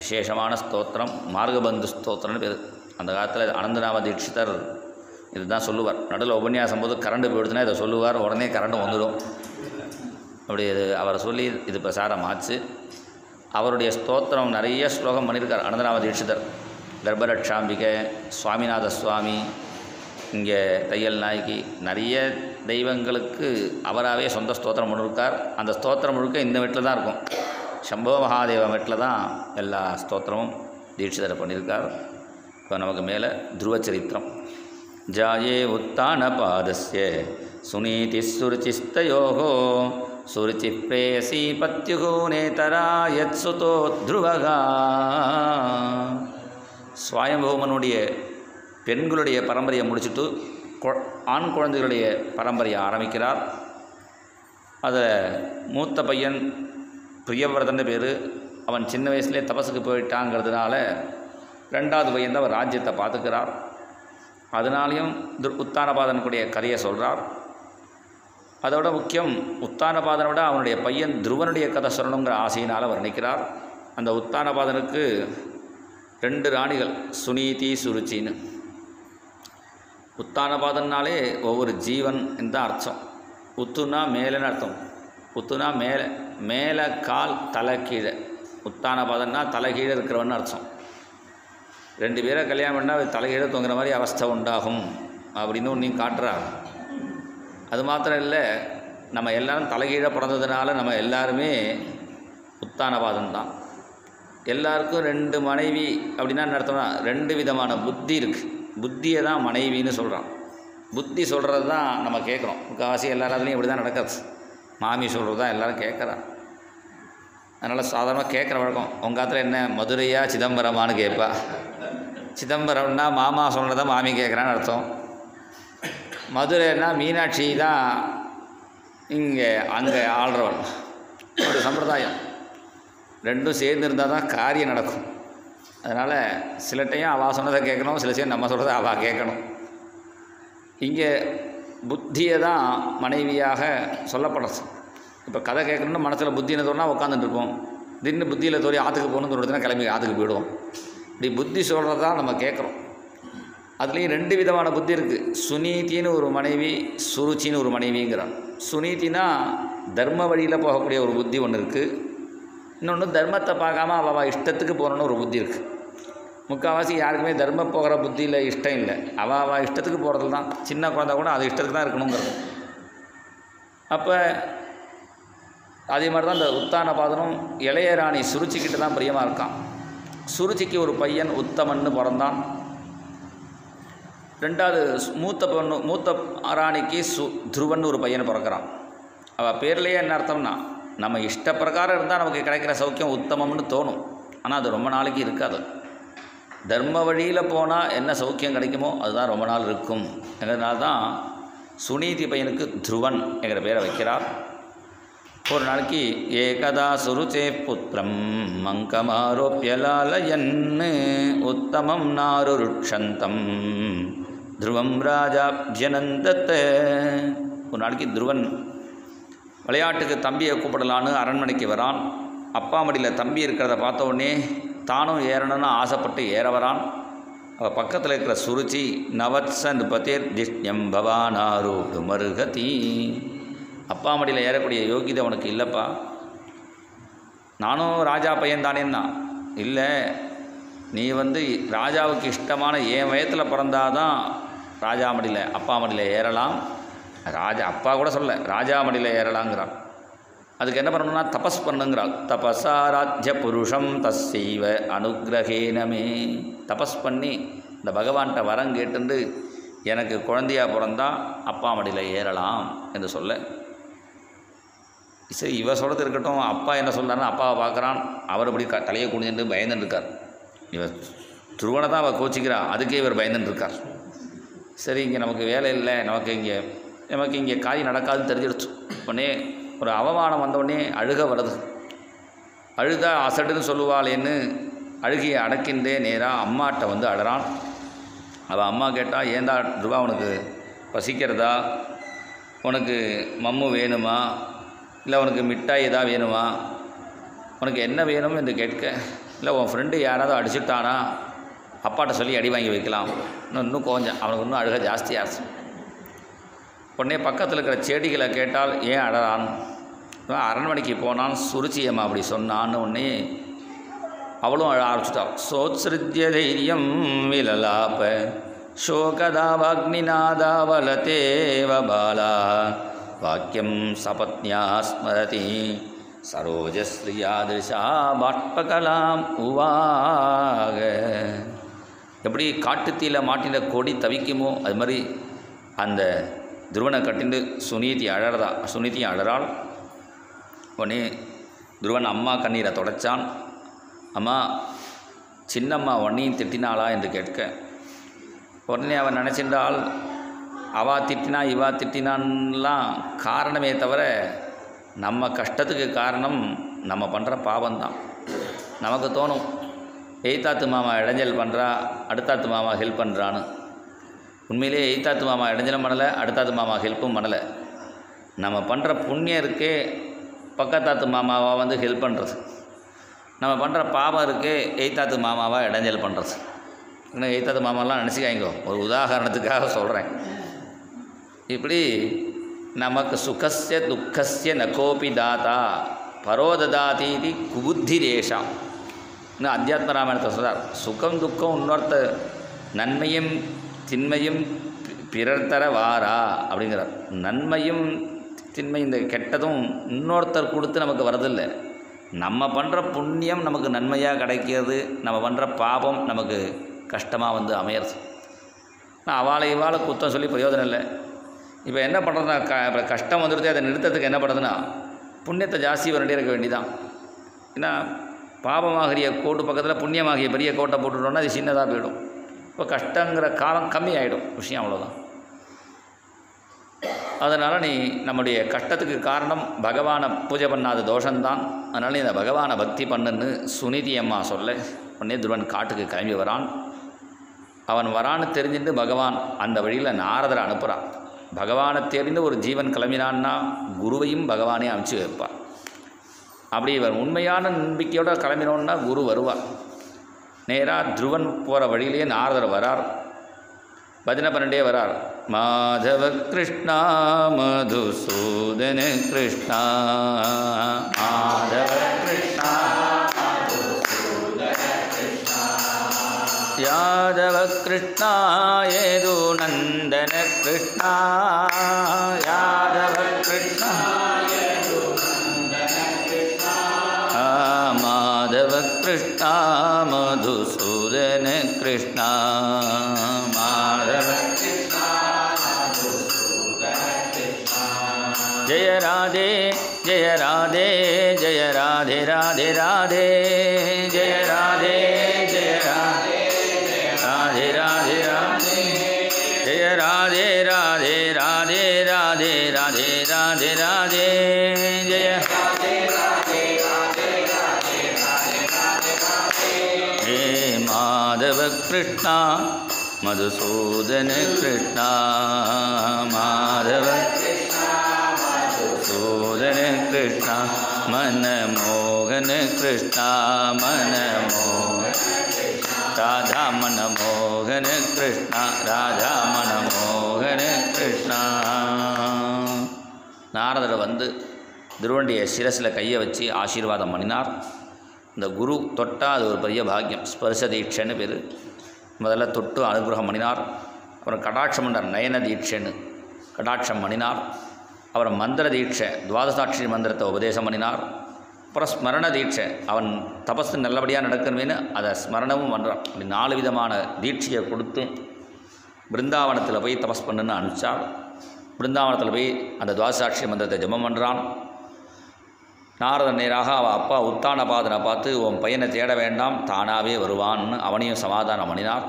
விசேஷமான ஸ்தோத்திரம். மார்கபந்து ஸ்தோத்திரம்னு பேர். அந்த காலத்தில் அனந்தநாம தீட்சிதர் இதுதான் சொல்லுவார். நடுவில் உபன்யாசம் போது கரண்ட் போயிடுச்சுன்னா இதை சொல்லுவார், உடனே கரண்ட் வந்துடும். அப்படி இது அவரை சொல்லி இது பிரசாரம் ஆச்சு. அவருடைய ஸ்தோத்திரம் நிறைய ஸ்லோகம் பண்ணியிருக்கார் அனந்தநாம தீட்சிதர். கர்ப்பரட்சாம்பிகை, சுவாமிநாத சுவாமி, இங்கே தையல் நாய்க்கு, நிறைய தெய்வங்களுக்கு அவராகவே சொந்த ஸ்தோத்திரம் பண்ணியிருக்கார். அந்த ஸ்தோத்திரம் முழுக்க இந்த வீட்டில் தான் இருக்கும். சம்போ மகாதேவ வீட்டில் தான் எல்லா ஸ்தோத்திரமும் தீட்சிதரை பண்ணியிருக்கார். இப்போ நமக்கு மேலே துருவச்சரித்திரம். ஜாயே உத்தான பாதஸ்ய சுனீதி சுருச்சிஸ்தயோகோ சுருச்சி பிரேயசி பத்யுகோ நேதரா யத் சுதோ துருவகா. சுவாயம்பூமனுடைய பெண்களுடைய பரம்பரையை முடிச்சுட்டு ஆண் குழந்தைகளுடைய பரம்பரையை ஆரம்பிக்கிறார். அதில் மூத்த பையன் பிரியவிரதன் பேர். அவன் சின்ன வயசுலேயே தபஸுக்கு போயிட்டாங்கிறதுனால ரெண்டாவது பையன் தான் அவர் ராஜ்யத்தை பார்த்துக்கிறார். அதனாலையும் உத்தானபாதனுடைய கதையை சொல்கிறார். அதோட முக்கியம், உத்தானபாதனை விட அவனுடைய பையன் துருவனுடைய கதை சொல்லணுங்கிற ஆசையினால் அவர் நினைக்கிறார். அந்த உத்தானபாதனுக்கு 2 ராணிகள், சுனீதி சுருச்சின்னு. உத்தானபாதன்னாலே ஒவ்வொரு ஜீவன் தான் அர்த்தம். உத்துனா மேலேன்னு அர்த்தம். உத்துனா மேலே, மேலே கால் தலை கீழே. உத்தானபாதன்னா தலை கீழே இருக்கிறவன்னு அர்த்தம். 2 பேரை கல்யாணம் பண்ணால் தலைகீழே தொங்குற மாதிரி அவஸ்தை உண்டாகும் அப்படின்னு ஒன்று காட்டுறாங்க. அது மாத்திரம் இல்லை, நம்ம எல்லோரும் தலைகீழே பிறந்ததுனால நம்ம எல்லாருமே உத்தானபாதம் தான். எல்லாருக்கும் 2 மனைவி அப்படின்னா என்ன அர்த்தம்னா 2 விதமான புத்தி இருக்குது. புத்தியை தான் மனைவின்னு சொல்கிறான். புத்தி சொல்கிறது தான் நம்ம கேட்குறோம். முக்கால்வாசி எல்லாராலையும் இப்படி தான் நடக்காது. மாமி சொல்கிறது தான் எல்லோரும் கேட்குறான். அதனால் சாதாரணமாக கேட்குற வழக்கம். உங்கள் காலத்தில் என்ன மதுரையா சிதம்பரமானு கேட்பா. சிதம்பரம்னா மாமா சொல்கிறத மாமி கேட்குறான்னு அர்த்தம். மதுரைன்னா மீனாட்சி தான் இங்கே அங்கே ஆள்றவன். ஒரு சம்பிரதாயம். 2 சேர்ந்து இருந்தால் தான் காரியம் நடக்கும். அதனால் சில டைம் அவள் சொன்னதை கேட்கணும், சில டைம் நம்ம சொல்கிறத அவள் கேட்கணும். இங்கே புத்தியை தான் மனைவியாக சொல்லப்படுறது. இப்போ கதை கேட்கணும்னு மனசில் புத்தின்னு தோணுனா உட்காந்துட்டுருப்போம். திடீர்னு புத்தியில் தோறி ஆற்றுக்கு போகணுன்னு தோணுதுன்னா கிளம்பி ஆற்றுக்கு போயிடுவோம். இப்படி புத்தி சொல்கிறது தான் நம்ம கேட்குறோம். அதுலேயும் 2 விதமான புத்தி இருக்குது. சுனீத்தின்னு ஒரு மனைவி, சுருச்சின்னு ஒரு மனைவிங்கிறான். சுனீத்தினா தர்ம வழியில் போகக்கூடிய ஒரு புத்தி ஒன்று இருக்குது. இன்னொன்று தர்மத்தை பார்க்காம அவள் இஷ்டத்துக்கு போகணுன்னு ஒரு புத்தி இருக்குது. முக்கால்வாசி யாருக்குமே தர்மம் போகிற புத்தியில் இஷ்டம் இல்லை. அவள் இஷ்டத்துக்கு போகிறது தான். சின்ன குழந்தை கூட அது இஷ்டத்துக்கு தான் இருக்கணுங்கிறது. அப்போ அதே மாதிரி தான் இந்த உத்தானபாதனும் இளைய ராணி சுருச்சிக்கிட்ட தான் பிரியமாக இருக்கான். சுருச்சிக்கு ஒரு பையன் உத்தமன்னு பிறந்தான். 2வது மூத்த ராணிக்கு துருவன் ஒரு பையனை பிறக்கிறான். அவள் பேர்லேயே என்ன அர்த்தம்னா, நம்ம இஷ்ட பிரகாரம் இருந்தால் நமக்கு கிடைக்கிற சௌக்கியம் உத்தமம்னு தோணும். ஆனால் அது ரொம்ப நாளைக்கு இருக்காது. தர்ம வழியில் போனால் என்ன சௌக்கியம் கிடைக்குமோ அதுதான் ரொம்ப நாள் இருக்கும். என்கிறதுனால தான் சுனீதி பையனுக்கு துருவன் என்கிற பேரை வைக்கிறார். ஒரு நாளைக்கு ஏகதா சுருச்சே புத்திரம் மங்கமாரோப்பியலாலயன் உத்தமம் நாருருட்சந்தம் துருவம் ராஜாப்ஜனந்தத்தை. ஒரு நாளைக்கு துருவன் விளையாட்டுக்கு தம்பியை கூப்பிடலான்னு அரண்மனைக்கு வரான். அப்பா மடியில் தம்பி இருக்கிறத பார்த்த உடனே தானும் ஏறணும்னு ஆசைப்பட்டு ஏற வரான். அவள் பக்கத்தில் இருக்கிற சுருச்சி நவத்சன் பதேர் திஷ்யம் பவானாரோடு மருகதி. அப்பா மடியில் ஏறக்கூடிய யோகிதை உனக்கு இல்லைப்பா. நானும் ராஜா பையன் தானேன்னா, இல்லை நீ ராஜாவுக்கு இஷ்டமான என் வயத்தில் பிறந்தாதான் ராஜா மடியில் அப்பா மடியில் ஏறலாம். அப்பா கூட சொல்ல, ராஜா மடியில் ஏறலாங்கிறான். அதுக்கு என்ன பண்ணணும்னா தபஸ் பண்ணுங்கிறாள். தபசாராத்திய புருஷம் தஸ்ஸைவ அனுகிரகேனமே. தபஸ் பண்ணி இந்த பகவான்கிட்ட வரம் கேட்டுண்டு எனக்கு குழந்தையாக பிறந்தா அப்பா மடியில் ஏறலாம் என்று சொல்ல, சரி இவ சொல்கிறது இருக்கட்டும். அப்பா என்ன சொல்கிறாருன்னு அப்பாவை பார்க்குறான். அவர் இப்படி தலையை குனிஞ்சுட்டு பயந்துன்னு இருக்கார். இவர் துருவனை தான் அவள் கோச்சிக்கிறா, அதுக்கே இவர் பயந்துன்னு இருக்கார். சரி இங்கே நமக்கு வேலை இல்லை, நமக்கு இங்கே காரியம் நடக்காதுன்னு தெரிஞ்சிடுச்சு. உடனே ஒரு அவமானம் வந்தவுடனே அழுக வருது. அழுதா அசடுன்னு சொல்லுவாளேன்னு அழுகியை அடக்கின்றே நேராக அம்மாட்ட அழறான். அவள் அம்மா கேட்டால், ஏண்டா துருவா உனக்கு பசிக்கிறதா, உனக்கு மம்மு வேணுமா, இல்லை உனக்கு மிட்டாய் எதா வேணுமா, உனக்கு என்ன வேணும் என்று கேட்க, இல்லை உன் ஃப்ரெண்டு யாராவது அடிச்சுட்டானா அப்பாட்ட சொல்லி அடி வாங்கி வைக்கலாம். இன்னும் கொஞ்சம் அவனுக்கு இன்னும் அழுக ஜாஸ்தியாச்சு. உடனே பக்கத்தில் இருக்கிற செடிகளை கேட்டால் ஏன் அழறான், அரண்மனைக்கு போனான் சுருச்சியம்மா அப்படி சொன்னான்னு உடனே அவளும் அழ ஆரம்பிச்சிட்டாள். சோத்ஸ்ருத்ய தைரியம் விலலாப சோகதாவாக்னிநாதாவலதேவ பாலா வாக்கியம் சபத்யா ஸ்மரதி சரோஜஸ்ரீயாதிருஷா பாஷ்பகலாம் உவாக. எப்படி காட்டுத்தீயில் மாட்டின கொடி தவிக்குமோ அது மாதிரி அந்த துருவனை கட்டிண்டு சுனீதி அழறாள். உடனே துருவன் அம்மா கண்ணீரை தொடச்சான். அம்மா, சின்னம்மா உன்னையும் திட்டினாளா என்று கேட்க, உடனே அவன் நினச்சின்றால் அவா திட்டினா இவா திட்டினான்லாம் காரணமே தவிர நம்ம கஷ்டத்துக்கு காரணம் நம்ம பண்ணுற பாவம்தான். நமக்கு தோணும் எய்தாத்து மாமா இடைஞ்சல் பண்ணுறா, அடுத்தாத்து மாமா ஹெல்ப் பண்ணுறான்னு. உண்மையிலே எய்தாத்து மாமா இடைஞ்சலும் பண்ணலை, அடுத்தாத்து மாமா ஹெல்ப்பும் பண்ணலை. நம்ம பண்ணுற புண்ணியம் இருக்கே பக்கத்தாத்து மாமாவாக வந்து ஹெல்ப் பண்ணுறது, நம்ம பண்ணுற பாவம் இருக்கே எய்தாத்து மாமாவாக இடைஞ்சல் பண்ணுறது. இன்னும் எய்தாத்து மாமாலாம் நினச்சிக்காய்ங்கோ, ஒரு உதாரணத்துக்காக சொல்கிறேன். இப்படி நமக்கு சுகஸ்ய துக்கஸ்ய நகோபி தாத்தா பரோததாதீதி குபுத்திரேஷா. இன்னும் அத்தியாத்ம ராமாயணத்தை சொல்கிறார், சுகம் துக்கம் இன்னொருத்த நன்மையும் தின்மையும் பிறர் தர வாரா அப்படிங்கிறார். நன்மையும் தின்மை இந்த கெட்டதும் இன்னொருத்தர் கொடுத்து நமக்கு வரதில்லை. நம்ம பண்ணுற புண்ணியம் நமக்கு நன்மையாக கிடைக்கிறது, நம்ம பண்ணுற பாபம் நமக்கு கஷ்டமாக வந்து அமையிறது. நான் அவாளை குத்தம் சொல்லி பிரயோஜனம் இல்லை. இப்போ என்ன பண்ணுறதுனா இப்போ கஷ்டம் வந்துடுது, அதை நிறுத்தத்துக்கு என்ன பண்ணுறதுன்னா புண்ணியத்தை ஜாஸ்தி வரண்டே இருக்க வேண்டிதான். ஏன்னா பாபமாகிய கோட்டு பக்கத்தில் புண்ணியமாகிய பெரிய கோட்டை போட்டுட்டோன்னா அது சின்னதாக போயிடும். இப்போ கஷ்டங்கிற காலம் கம்மி ஆகிடும், விஷயம் அவ்வளோதான். அதனால் நீ நம்முடைய கஷ்டத்துக்கு காரணம் பகவானை பூஜை பண்ணாத தோஷந்தான். அதனால் நீ இந்த பகவானை பக்தி பண்ணுன்னு சுனிதி அம்மா சொல்ல உடனே துருவன் காட்டுக்கு கிளம்பி வரான். அவன் வரான்னு தெரிஞ்சுட்டு பகவான் அந்த வழியில் நாரதரை அனுப்புகிறான். பகவானை தெரிந்து ஒரு ஜீவன் கிளம்பினான்னா குருவையும் பகவானே அனுப்பிச்சி வைப்பார். அப்படி இவன் உண்மையான நம்பிக்கையோடு கிளம்பினோன்னா குரு வருவார். நேராக துருவன் போகிற வழியிலேயே நாரதர் வரார். பஜனை பண்ணிட்டே வரார். மாதவ கிருஷ்ணா மதுசூதன கிருஷ்ணா மாதவ கிருஷ்ணா யாதவ கிருஷ்ணா ஏது நந்தன கிருஷ்ணா யாதவ கிருஷ்ணா மாதவ கிருஷ்ணா மதுசூதன கிருஷ்ணா மாதவ ஜய ராதே ஜய ராதே ஜய ராதே ராதே ராதே ஜய ராதே ஜய ராதே ராதே ராதே ராதே ஜய ராதே ராதே ராதே ராதே ராதே ராதே ராதே ஜய हे माधव कृष्णा मधुसूदन कृष्णा माधव मधुसूदन कृष्णा मन मोहन कृष्णा मन मोहन राधा मन मोहन कृष्णा राधा मन मोहन कृष्णा. நாரதர் வந்து துருவனுடைய சிரசில் கையை வச்சு ஆசீர்வாதம் பண்ணினார். இந்த குரு தொட்டால் அது ஒரு பெரிய பாக்கியம், ஸ்பர்ச தீட்சைன்னு பேர். முதல்ல தொட்டு அனுகிரகம் பண்ணினார். அப்புறம் கடாட்சம் பண்ணார், நயன தீட்சைன்னு கடாட்சம் பண்ணினார். அப்புறம் மந்திர தீட்சை, துவாதசாட்சி மந்திரத்தை உபதேசம் பண்ணினார். அப்புறம் ஸ்மரண தீட்சை, அவன் தபஸ் நல்லபடியாக நடக்கணுமேனு அதை ஸ்மரணமும் பண்ணுறான். அப்படி 4 விதமான தீட்சையை கொடுத்து பிருந்தாவனத்தில் போய் தபஸ் பண்ணுன்னு அனுப்பிச்சார். பிருந்தாவனத்தில் போய் அந்த துவாதசாட்சி மந்திரத்தை ஜபம் பண்ணுறான். நாரதன் நேராக அவள் அப்பா உத்தானபாதனை பார்த்து உன் பையனை தேட வேண்டாம், தானாகவே வருவான்னு அவனையும் சமாதானம் பண்ணினார்.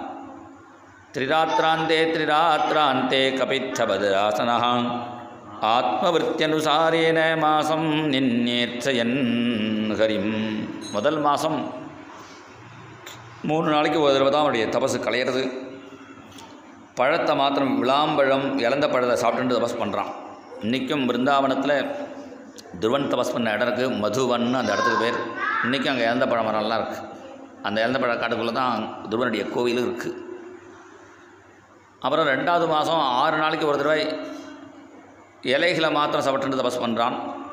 திரிராத்திராந்தே கபித்தபதராசனா ஆத்மவிருத்தியனுசாரேன மாதம் நின்னேர்ச்சயன் ஹரிம். முதல் மாதம் 3 நாளைக்கு ஒரு தடவை தான் அவனுடைய தபசு கலையிறது. பழத்தை மாத்திரம் விளாம்பழம் இழந்த பழத்தை சாப்பிட்டுட்டு தபஸ் பண்ணுறான். இன்றைக்கும் பிருந்தாவனத்தில் துருவன் தபஸ் பண்ண இடம் இருக்குது, மதுவன்னு அந்த இடத்துக்கு பேர். இன்றைக்கும் அங்கே இழந்த பழம் மரம்லாம் இருக்குது. அந்த இழந்தப்பழ காட்டுக்குள்ளே தான் துருவனுடைய கோவிலும் இருக்குது. அப்புறம் 2வது மாதம் 6 நாளைக்கு ஒரு தடவை இலைகளை மாத்திரம் சாப்பிட்டு தபஸ் பண்ணுறான்.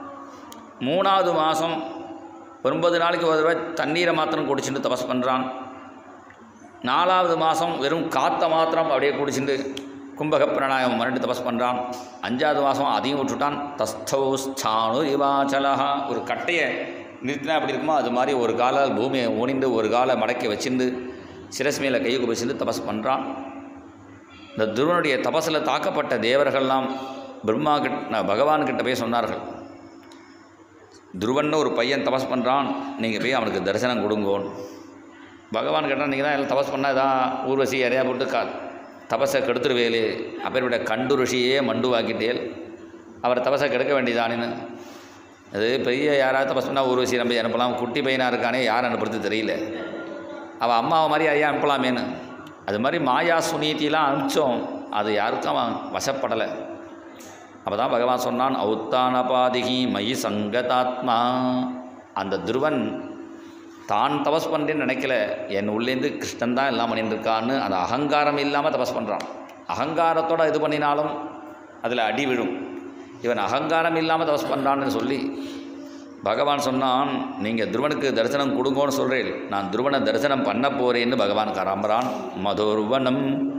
3வது மாதம் 9 நாளைக்கு ஒரு தடவை தண்ணீரை மாத்திரம் குடிச்சுட்டு தபஸ் பண்ணுறான். 4வது மாதம் வெறும் காற்றை மாத்திரம் அப்படியே குடிச்சுட்டு கும்பக பிராணாயாமம் மறுபடி தபஸ் பண்ணுறான். 5வது மாதம் அதையும் விட்டுட்டான். தஸ்தௌஸ்தானு இவாச்சலஹா, ஒரு கட்டையை நிறுத்தினா எப்படி இருக்குமோ அது மாதிரி ஒரு கால பூமியை ஊனிந்து ஒரு காலை மடக்கி வச்சுருந்து சிரஸ் மேலே கையை குபிச்சுட்டு தபஸ் பண்ணுறான். இந்த துருவனுடைய தபஸில் தாக்கப்பட்ட தேவர்கள்லாம் பகவான்கிட்ட போய் சொன்னார்கள், துருவன்னு ஒரு பையன் தபஸ் பண்ணுறான், நீங்கள் போய் அவனுக்கு தரிசனம் கொடுங்கோன்னு. பகவான் கேட்டால் நீங்கள் தான் எல்லாம் தபஸ் பண்ணால் இதான் ஊர்வசி நிறையா போட்டு தபஸை கெடுத்துருவேலு, அப்பேற்பட்ட கண்டு ருஷியே மண்டுவாக்கிட்டேல், அவர் தபஸை கெடுக்க வேண்டியதானேன்னு. அது பெரிய யாராவது தபஸ் பண்ணால் ஊர்வசி நம்பி அனுப்பலாம், குட்டி பையனாக இருக்கானே யார் அனுப்புறது தெரியல, அவள் அம்மாவை மாதிரி ஐயா அனுப்பலாமேன்னு. அது மாதிரி மாயா சுனீதிலாம் அனுப்பிச்சோம், அது யாருக்கும் அவன் வசப்படலை. அப்போ தான் பகவான் சொன்னான், ஔத்தானபாதிகி மயி சங்கதாத்மா. அந்த துருவன் தான் தபஸ் பண்ணுறேன்னு நினைக்கல, என் உள்ளேருந்து கிருஷ்ணன் தான் எல்லாம் பண்ணிட்டுருக்கான்னு அந்த அகங்காரம் இல்லாமல் தபஸ் பண்ணுறான். அகங்காரத்தோடு இது பண்ணினாலும் அதில் அடி விழும். இவன் அகங்காரம் இல்லாமல் தபஸ் பண்ணுறான்னு சொல்லி பகவான் சொன்னான், நீங்கள் துருவனுக்கு தரிசனம் கொடுங்கோன்னு சொல்கிறேன், நான் துருவனை தரிசனம் பண்ண போகிறேன்னு பகவான் கிளம்புறான். மதுர்வனம்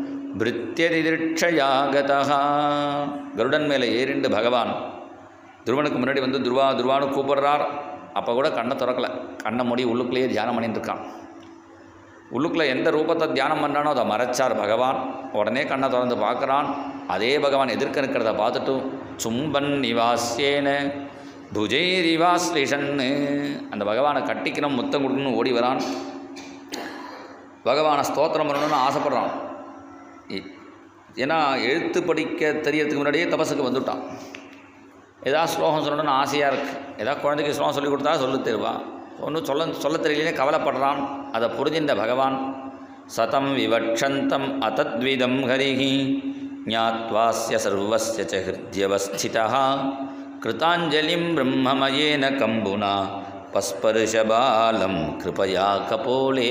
பிருத்தியதிதிருட்சயாகதா, கருடன் மேலே ஏறிண்டு பகவான் துருவனுக்கு முன்னாடி வந்து துருவான்னு கூப்பிட்றார். அப்போ கூட கண்ணை திறக்கலை, கண்ணை மூடி உள்ளுக்குள்ளேயே தியானம் பண்ணிட்டு இருக்கான். உள்ளுக்குள்ளே எந்த ரூபத்தை தியானம் பண்ணுறானோ அதை மறைச்சார் பகவான். உடனே கண்ணை திறந்து பார்க்குறான். அதே பகவான் எதிர்க்க இருக்கிறத பார்த்துட்டும் சும்பன் நிவாசியேன புஜைரிவாஸ்லிஷன்னு அந்த பகவானை கட்டிக்கணும் முத்தம் கொடுக்கணும்னு ஓடி வரான். பகவானை ஸ்தோத்திரம் பண்ணணும்னு ஆசைப்படுறான். ஏன்னா எழுத்து படிக்க தெரியறதுக்கு முன்னாடியே தபஸுக்கு வந்துவிட்டான். ஏதாவது ஸ்லோகம் சொல்லணும்னு ஆசையாக இருக்குது, ஏதாவது குழந்தைக்கு ஸ்லோகம் சொல்லி கொடுத்தா சொல்லி தருவான், ஒன்றும் சொல்ல தெரியலே கவலைப்படுறான். அதை புரிஞ்சின்ற பகவான் சதம் விவக்ஷந்தம் அதத்விதம் ஹரிஹி ஞாத்வாஸ்ய சர்வஸ்ய ச ஹிருத்யவஸ்திதா கிருதாஞ்சலிம் பிரம்மமயேன கம்புனா பஸ்பருஷபாலம் கிருபயா கபோலே.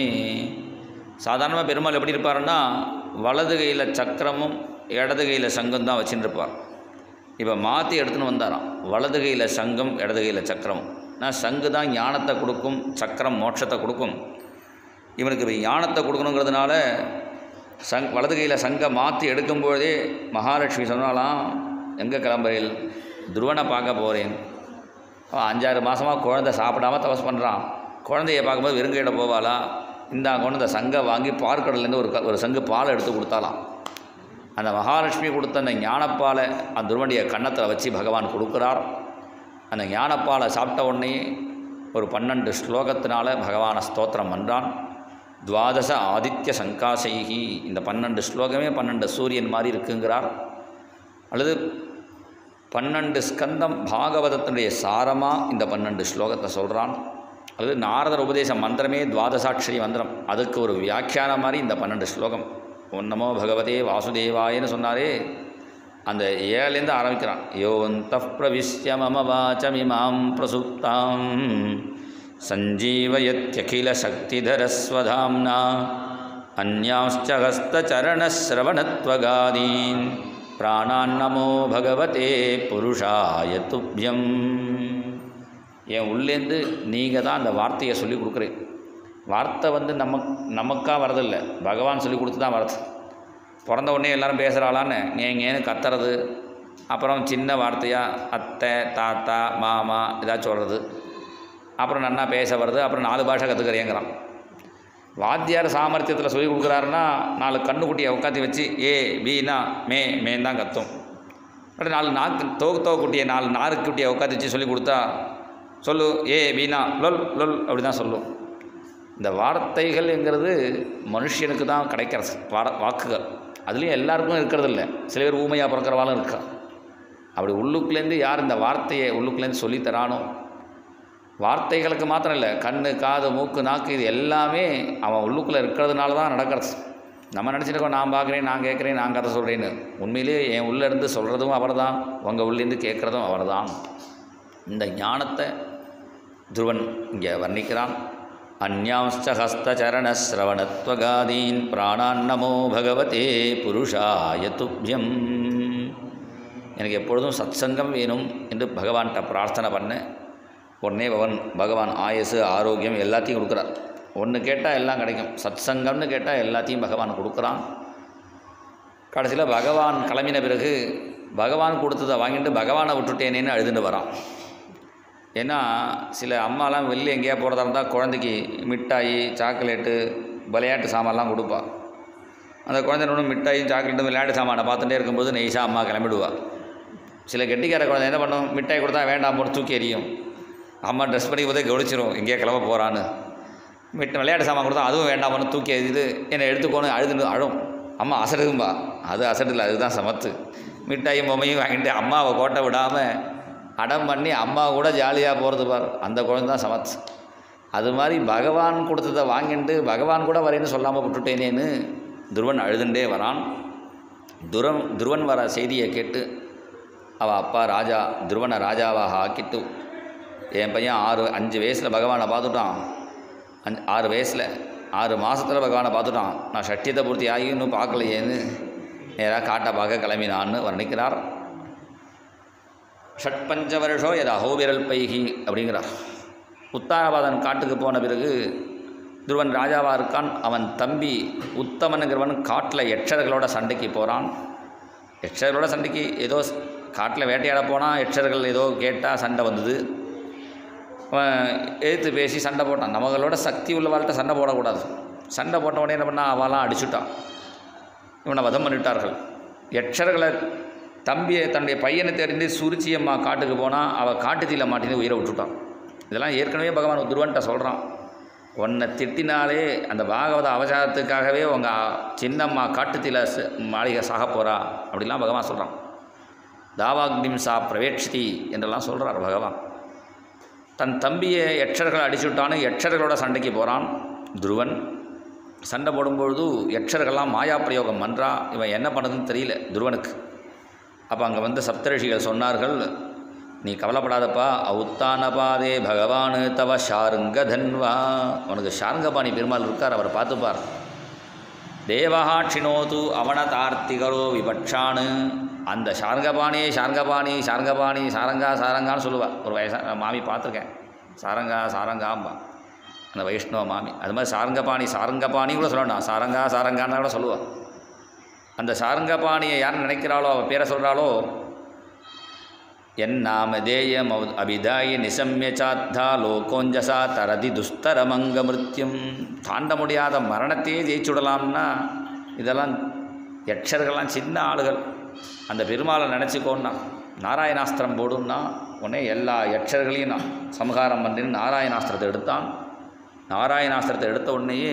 சாதாரணமாக பெருமாள் எப்படி இருப்பாருன்னா வலது கையில் சக்கரமும் இடது கையில் சங்கம் தான் வச்சுட்டு இருப்பார். இப்போ மாற்றி எடுத்துன்னு வந்தாராம், வலது கையில் சங்கம் இடது கையில் சக்கரம். நான் சங்கு தான் ஞானத்தை கொடுக்கும், சக்கரம் மோட்சத்தை கொடுக்கும். இவனுக்கு இப்போ ஞானத்தை கொடுக்கணுங்கிறதுனால வலது கையில் சங்கை மாற்றி எடுக்கும்போதே மகாலட்சுமி சொன்னாலாம், எங்கே கிளம்புறையில் துருவனை பார்க்க போகிறேன். அவன் 5-6 மாதமாக குழந்தை சாப்பிடாமல் தபஸ் பண்ணுறான். குழந்தைய பார்க்கும்போது வெறுங்கையிட போவாளா, கொண்டு இந்த சங்கை வாங்கி பார்க்கடலேருந்து ஒரு சங்கு பாலை எடுத்து கொடுத்தாலாம். அந்த மகாலட்சுமி கொடுத்த அந்த ஞானப்பாலை அந்த துருவனுடைய கன்னத்தில் வச்சு பகவான் கொடுக்குறார். அந்த ஞானப்பாலை சாப்பிட்ட உடனே ஒரு 12 ஸ்லோகத்தினால பகவானை ஸ்தோத்திரம் பண்ணுறான். துவாதச ஆதித்ய சங்காசைகி, இந்த 12 ஸ்லோகமே 12 சூரியன் மாதிரி இருக்குங்கிறார். அல்லது 12 ஸ்கந்தம் பாகவதத்தினுடைய சாரமாக இந்த 12 ஸ்லோகத்தை சொல்கிறான். அல்லது நாரதர் உபதேச மந்திரமே துவாதசாட்சரி மந்திரம், அதுக்கு ஒரு வியாக்கியானம் மாதிரி இந்த 12 ஸ்லோகம். ஓம் நமோ பகவதே வாசுதேவாயன்னு சொன்னாரே, அந்த 7லேருந்து ஆரம்பிக்கிறான். யோந்தः பிரவிஷ்ய மம வாசமிமாம் பிரசுப்தாம் சஞ்சீவயத்யகில சக்திதரஸ்வதாம்னா அந்யாஸ்ச ஹஸ்தசரணஸ்ரவணத்வகாதீன் பிராணான்னமோ பகவதே புருஷாய துப்யம். என் உள்ளேருந்து நீங்கள் தான் அந்த வார்த்தையை சொல்லி கொடுக்குறேன். வார்த்தை நமக்காக வரதில்லை, பகவான் சொல்லி கொடுத்து தான் வருது. பிறந்த உடனே எல்லோரும் பேசுகிறாளான்னு ஏன்னு கத்துறது, அப்புறம் சின்ன வார்த்தையாக அத்தை தாத்தா மாமா ஏதாச்சும் சொல்கிறது, அப்புறம் நன்னா பேச வருது, அப்புறம் 4 பாஷை கற்றுக்கிறேங்கிறான். வாத்தியார் சாமர்த்தியத்தில் சொல்லி கொடுக்குறாருன்னா 4 கண்ணுக்குட்டியை உட்காந்து வச்சு ஏ பீனா மேன் தான் கத்தும். அப்படி 4 நாக்கு குட்டியை 4 நாக்குட்டியை உட்காந்து வச்சு சொல்லி கொடுத்தா சொல்லு ஏ பீனா லொல் லொல் அப்படி தான் சொல்லும். இந்த வார்த்தைகள்ங்கிறது மனுஷனுக்கு தான் கிடைக்கிறது வாக்குகள். அதுலேயும் எல்லாருக்கும் இருக்கிறதில்ல, சில பேர் ஊமையாக பிறக்கிறவாலும் இருக்கா. அப்படி உள்ளுக்குலேருந்து யார் இந்த வார்த்தையை உள்ளுக்குலேருந்து சொல்லித்தரானோ, வார்த்தைகளுக்கு மாத்திரம் இல்லை, கண்ணு காது மூக்கு நாக்கு இது எல்லாமே அவன் உள்ளுக்குள்ளே இருக்கிறதுனால தான் நடக்கிறது. நம்ம நினச்சிருக்கோம் நான் பார்க்குறேன் நான் கேட்குறேன் நான் கதை சொல்கிறேன்னு. உண்மையிலேயே என் உள்ளேருந்து சொல்கிறதும் அவர் தான், உங்கள் உள்ளேருந்து கேட்குறதும் அவர் தான். இந்த ஞானத்தை துருவன் இங்கே வர்ணிக்கிறான். அந்யாம்ச்ச ஹஸ்தச்சரணஸ்ரவணத்வகாதீன் பிராணான்னமோ பகவதே புருஷாய துப்யம். எனக்கு எப்பொழுதும் சத்சங்கம் வேணும் என்று பகவான்கிட்ட பிரார்த்தனை பண்ணேன். உடனே பகவான் ஆயுசு ஆரோக்கியம் எல்லாத்தையும் கொடுக்குறார். ஒன்று கேட்டால் எல்லாம் கிடைக்கும். சத்சங்கம்னு கேட்டால் எல்லாத்தையும் பகவான் கொடுக்குறான். கடைசியில் பகவான் கிளம்பின பிறகு பகவான் கொடுத்ததை வாங்கிட்டு பகவானை விட்டுட்டேனேன்னு அழுதுட்டு வரான். ஏன்னா சில அம்மாலாம் வெளியே எங்கேயா போகிறதா இருந்தால் குழந்தைக்கு மிட்டாயி சாக்லேட்டு விளையாட்டு சாமான்லாம் கொடுப்பா. அந்த குழந்தை மிட்டாயும் சாக்லேட்டும் விளையாட்டு சாமானை பார்த்துட்டே இருக்கும்போது நெய்ஸாக அம்மா கிளம்பிடுவா. சில கெட்டிக்கார குழந்தை என்ன பண்ணும், மிட்டாய் கொடுத்தா வேண்டாம் போட்டு தூக்கி எறியும். அம்மா ட்ரெஸ் பண்ணி போதே கவனிச்சிரும் எங்கேயா கிளம்ப போகிறான்னு. விளையாட்டு சாமான் கொடுத்தா அதுவும் வேண்டாம் பண்ணு தூக்கி எறிது என்னை எடுத்துக்கோன்னு அழுதுன்னு அழும். அம்மா அசடுதும்பா. அது அசடில் அதுதான் சமத்து. மிட்டாயும் பொம்மையும் வாங்கிட்டு அம்மாவை கோட்டை விடாமல் அடம் பண்ணி அம்மா கூட ஜாலியாக போகிறது பார், அந்த குழந்தை தான் சமத்து. அது மாதிரி பகவான் கொடுத்ததை வாங்கிட்டு பகவான் கூட வரேன்னு சொல்லாமல் விட்டுட்டேனேன்னு துருவன் அழுதுண்டே வரான். துருவன் வர செய்தியை கேட்டு அவள் அப்பா ராஜா துருவனை ராஜாவாக ஆக்கிட்டு, என் பையன் 5 வயசில் பகவானை பார்த்துட்டான், 6 வயசில் 6 மாதத்தில் பகவானை பார்த்துட்டான், நான் சட்டியத்தை பூர்த்தி ஆகி இன்னும் பார்க்கலையேன்னு நேராக காட்டை பார்க்க கிளம்பினான்னு வர்ணிக்கிறார். ஷட்பஞ்ச வருஷோ எது அஹோபிரல் பைகி அப்படிங்கிறார். உத்தாரபாதன் காட்டுக்கு போன பிறகு துருவன் ராஜாவாக இருக்கான். அவன் தம்பி உத்தமனுங்கிறவன் காட்டில் யட்சர்களோட சண்டைக்கு போகிறான். யட்சர்களோட சண்டைக்கு ஏதோ காட்டில் வேட்டையாட போனால் யட்சர்கள் ஏதோ கேட்டால் சண்டை வந்தது. எழுத்து பேசி சண்டை போட்டான். நம்மளோட சக்தி உள்ளவாள்கிட்ட சண்டை போடக்கூடாது. சண்டை போட்ட உடனே என்ன பண்ணால் அவெல்லாம் அடிச்சுட்டான். இவனை வதம் பண்ணிவிட்டார்கள். யட்சர்களை தம்பியை தன்னுடைய பையனை தெரிந்து சுருச்சி அம்மா காட்டுக்கு போனால் அவள் காட்டுத்தீல மாட்டின்னு உயிரை விட்டுட்டான். இதெல்லாம் ஏற்கனவே பகவான் துருவன்ட்ட சொல்கிறான். உன்னை திட்டினாலே அந்த பாகவத அவசாரத்துக்காகவே உங்கள் சின்னம்மா காட்டுத்தீல மாளிகை சாக போகிறா அப்படிலாம் பகவான் சொல்கிறான். தாவாக்னிம் சா பிரவேட்சிதி என்றெல்லாம் சொல்கிறார் பகவான். தன் தம்பியை யட்சர்கள் அடிச்சுட்டான்னு யட்சர்களோட சண்டைக்கு போகிறான் துருவன். சண்டை போடும்பொழுது யட்சர்கள்லாம் மாயா பிரயோகம் பண்ணுறா. இவன் என்ன பண்ணுறதுன்னு தெரியல துருவனுக்கு. அப்போ அங்கே சப்தரிஷிகள் சொன்னார்கள், நீ கவலைப்படாதப்பா, உத்தானபாதே பகவான் தவ ஷாருங்க தன்வா. உனக்கு ஷாருங்கபாணி பெருமாள் இருக்கார், அவரை பார்த்துப்பார். தேவஹா க்ஷிணோது அவனதார்த்திகரோ விபட்சானு. அந்த ஷாருங்கபாணி ஷாருங்கபாணி ஷாருங்கபாணி சாரங்கான்னு சொல்லுவாள். ஒரு வயசான மாமி பார்த்துருக்கேன், சாரங்காம்பா அந்த வைஷ்ணவ மாமி. அது மாதிரி சாரங்கபாணி கூட சொல்லணும். சாரங்கான்னு கூட சொல்லுவாள். அந்த சாரங்கபாணியை யார் நினைக்கிறாளோ அவள் பேரை சொல்கிறாளோ, என் நாமதேயம் அபிதாயி நிசம்ய சாத்தா லோகோஞ்சசா தரதி துஸ்தரமங்க மிருத்யும். தாண்ட முடியாத மரணத்தையே ஜெயிச்சுடலாம்னா இதெல்லாம் யட்சர்கள்லாம் சின்ன ஆளுகள். அந்த பெருமாளை நினச்சிக்கோன்னா நாராயணாஸ்திரம் போடுன்னா உடனே எல்லா யட்சர்களையும் நான் சம்ஹாரம் பண்ணின்னு நாராயணாஸ்திரத்தை எடுத்தான். நாராயணாஸ்திரத்தை எடுத்த உடனேயே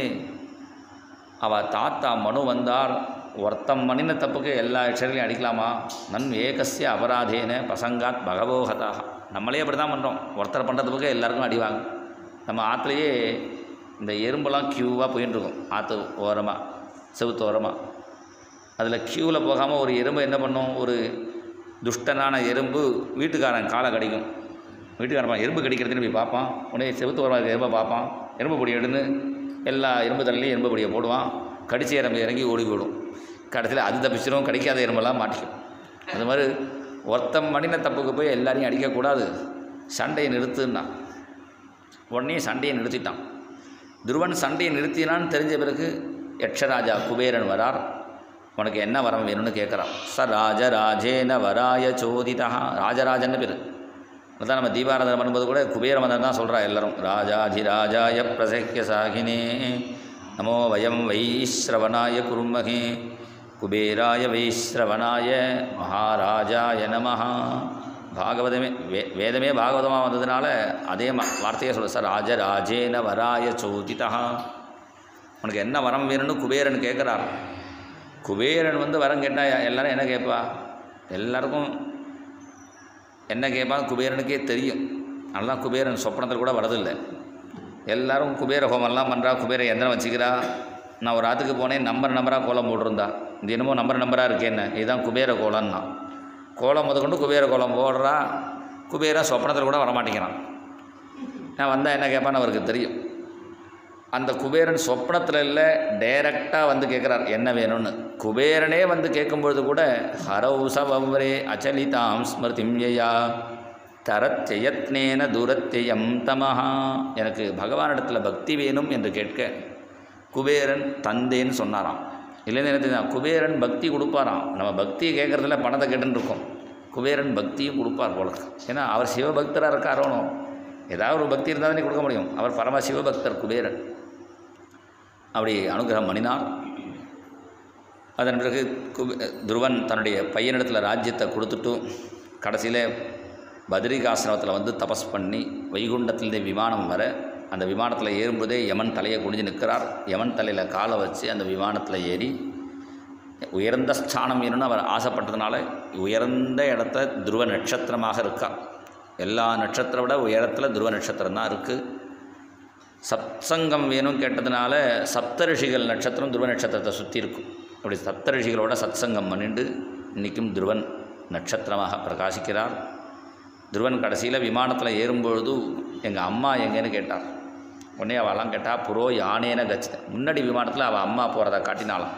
அவள் தாத்தா மனு வந்தார். ஒருத்தம் மணின தப்புக்கு எல்லா யட்சர்களையும் அடிக்கலாமா? நன் ஏகசிய அபராதேன பசங்காத் பகவோகதாக. நம்மளே அப்படி தான் பண்ணுறோம். ஒருத்தர் பண்ணுறதுக்கு எல்லாருக்கும் அடிவாங்க. நம்ம ஆற்றுலையே இந்த எறும்பெல்லாம் க்யூவாக போயின்ட்டுருக்கும். ஆற்று ஓரமாக செவுத்து ஓரமாக. அதில் க்யூவில் போகாமல் ஒரு எறும்பு என்ன பண்ணும், ஒரு துஷ்டனான எறும்பு வீட்டுக்காரன் காலை கடிக்கும். வீட்டுக்காரன் எறும்பு கடிக்கிறதுன்னு போய் பார்ப்பான். உடனே செவுத்து ஓரமாக எறும்பை பார்ப்பான். எறும்பு பொடி எடுன்னு எல்லா எறும்பு தள்ளிலையும் எறும்பு பொடியை போடுவான். கடிச்ச எறும்பு இறங்கி ஓடி போயிடும். கடைசியில் அது தப்பிச்சிடும், கடிக்காத எறும்பெல்லாம் மாட்டிக்கும். அது மாதிரி ஒருத்தம் மணின தப்புக்கு போய் எல்லாரையும் அடிக்கக்கூடாது, சண்டையை நிறுத்துன்னா. உடனே சண்டையை நிறுத்திட்டான். துருவன் சண்டையை நிறுத்தினான்னு தெரிஞ்ச பிறகு யட்சராஜா குபேரன் வரார். உனக்கு என்ன வரம் வேணும்னு கேட்குறான். ச ராஜராஜேன வராய சோதிதா. ராஜராஜன்னு பேர். அதான் நம்ம தீபாராதனை பண்ணும்போது கூட குபேர மந்திரம் தான் சொல்கிறா எல்லாரும். ராஜாதிராஜாய பிரசக்கிய சாகினே நமோ வயம் வைஸ்ரவனாய குருமகே குபேராய வைஸ்ரவனாய மகாராஜாய நமஹ. பாகவதமே வேதமே பாகவதமாக வந்ததுனால அதே வார்த்தையை சொல்ல. சார் ராஜராஜேன வராய சோதிதா. உனக்கு என்ன வரம் வேணும்னு குபேரன் கேட்குறார். குபேரன் வரம் கேட்டால் எல்லோரும் என்ன கேட்பா? எல்லாருக்கும் என்ன கேட்பாங்க குபேரனுக்கே தெரியும். அதெல்லாம் குபேரன் சொப்பனத்தில் கூட வரதில்லை. எல்லோரும் குபேர ஹோமெல்லாம் பண்ணுறா, குபேர எந்திரம் வச்சுக்கிறா. நான் ஒரு ஆற்றுக்கு போனேன், நம்பராக கோலம் போட்டிருந்தா. இது என்னமோ நம்பராக இருக்கேன்னு, இதுதான் குபேர கோலம்னா. கோலம் முதற்கொண்டு குபேர கோலம் போடுறா. குபேரன் சொப்பனத்தில் கூட வரமாட்டேங்கிறான். நான் வந்தால் என்ன கேட்பான்னு அவருக்கு தெரியும். அந்த குபேரன் சொப்னத்தில் இல்லை, டைரக்டாக வந்து கேட்குறார் என்ன வேணும்னு. குபேரனே வந்து கேட்கும்பொழுது கூட ஹரௌசவரே அச்சலிதாம் ஸ்மிருதிம்யா தரத்யத்னேன தூரத்யம் தமஹா, எனக்கு பகவானிடத்தில் பக்தி வேணும் என்று கேட்க குபேரன் தந்தேன்னு சொன்னாராம். இல்லைன்னு எனக்கு தான் குபேரன் பக்தி கொடுப்பாராம். நம்ம பக்தியை கேட்குறதுல பணத்தை கேட்டுன்னு இருக்கோம், குபேரன் பக்தியும் கொடுப்பார் போல. ஏன்னா அவர் சிவபக்தராக இருக்காரோனோ, ஏதாவது ஒரு பக்தி இருந்தால் தானே கொடுக்க முடியும். அவர் பரம சிவபக்தர் குபேரன். அப்படி அனுகிரகம் பண்ணினார். அதன் பிறகு துருவன் தன்னுடைய பையனிடத்தில் ராஜ்யத்தை கொடுத்துட்டு கடைசியில் பத்ரிகாசிரமத்தில் வந்து தபஸ் பண்ணி வைகுண்டத்திலேருந்து விமானம் வர, அந்த விமானத்தில் ஏறும்போதே யமன் தலையை குனிஞ்சு நிற்கிறார். யமன் தலையில் காலை வச்சு அந்த விமானத்தில் ஏறி உயர்ந்த ஸ்தானம் வேணும்னு அவர் ஆசைப்பட்டதுனால உயர்ந்த இடத்த துருவ நட்சத்திரமாக இருக்கா. எல்லா நட்சத்திரம் விட உயரத்தில் துருவ நட்சத்திரம் தான் இருக்குது. சத்சங்கம் வேணும் கேட்டதுனால சப்தரிஷிகள் நட்சத்திரம் துருவ நட்சத்திரத்தை சுற்றி இருக்கும். அப்படி சப்தரிஷிகளோட சத்சங்கம் பண்ணிட்டு இன்றைக்கும் துருவன் நட்சத்திரமாக பிரகாசிக்கிறார். துருவன் கடைசியில் விமானத்தில் ஏறும்பொழுது எங்கள் அம்மா எங்கேன்னு கேட்டார். உடனே அவெல்லாம் கேட்டால் புரோ யானேன கச்சித, முன்னாடி விமானத்தில் அவள் அம்மா போகிறத காட்டினாலாம்.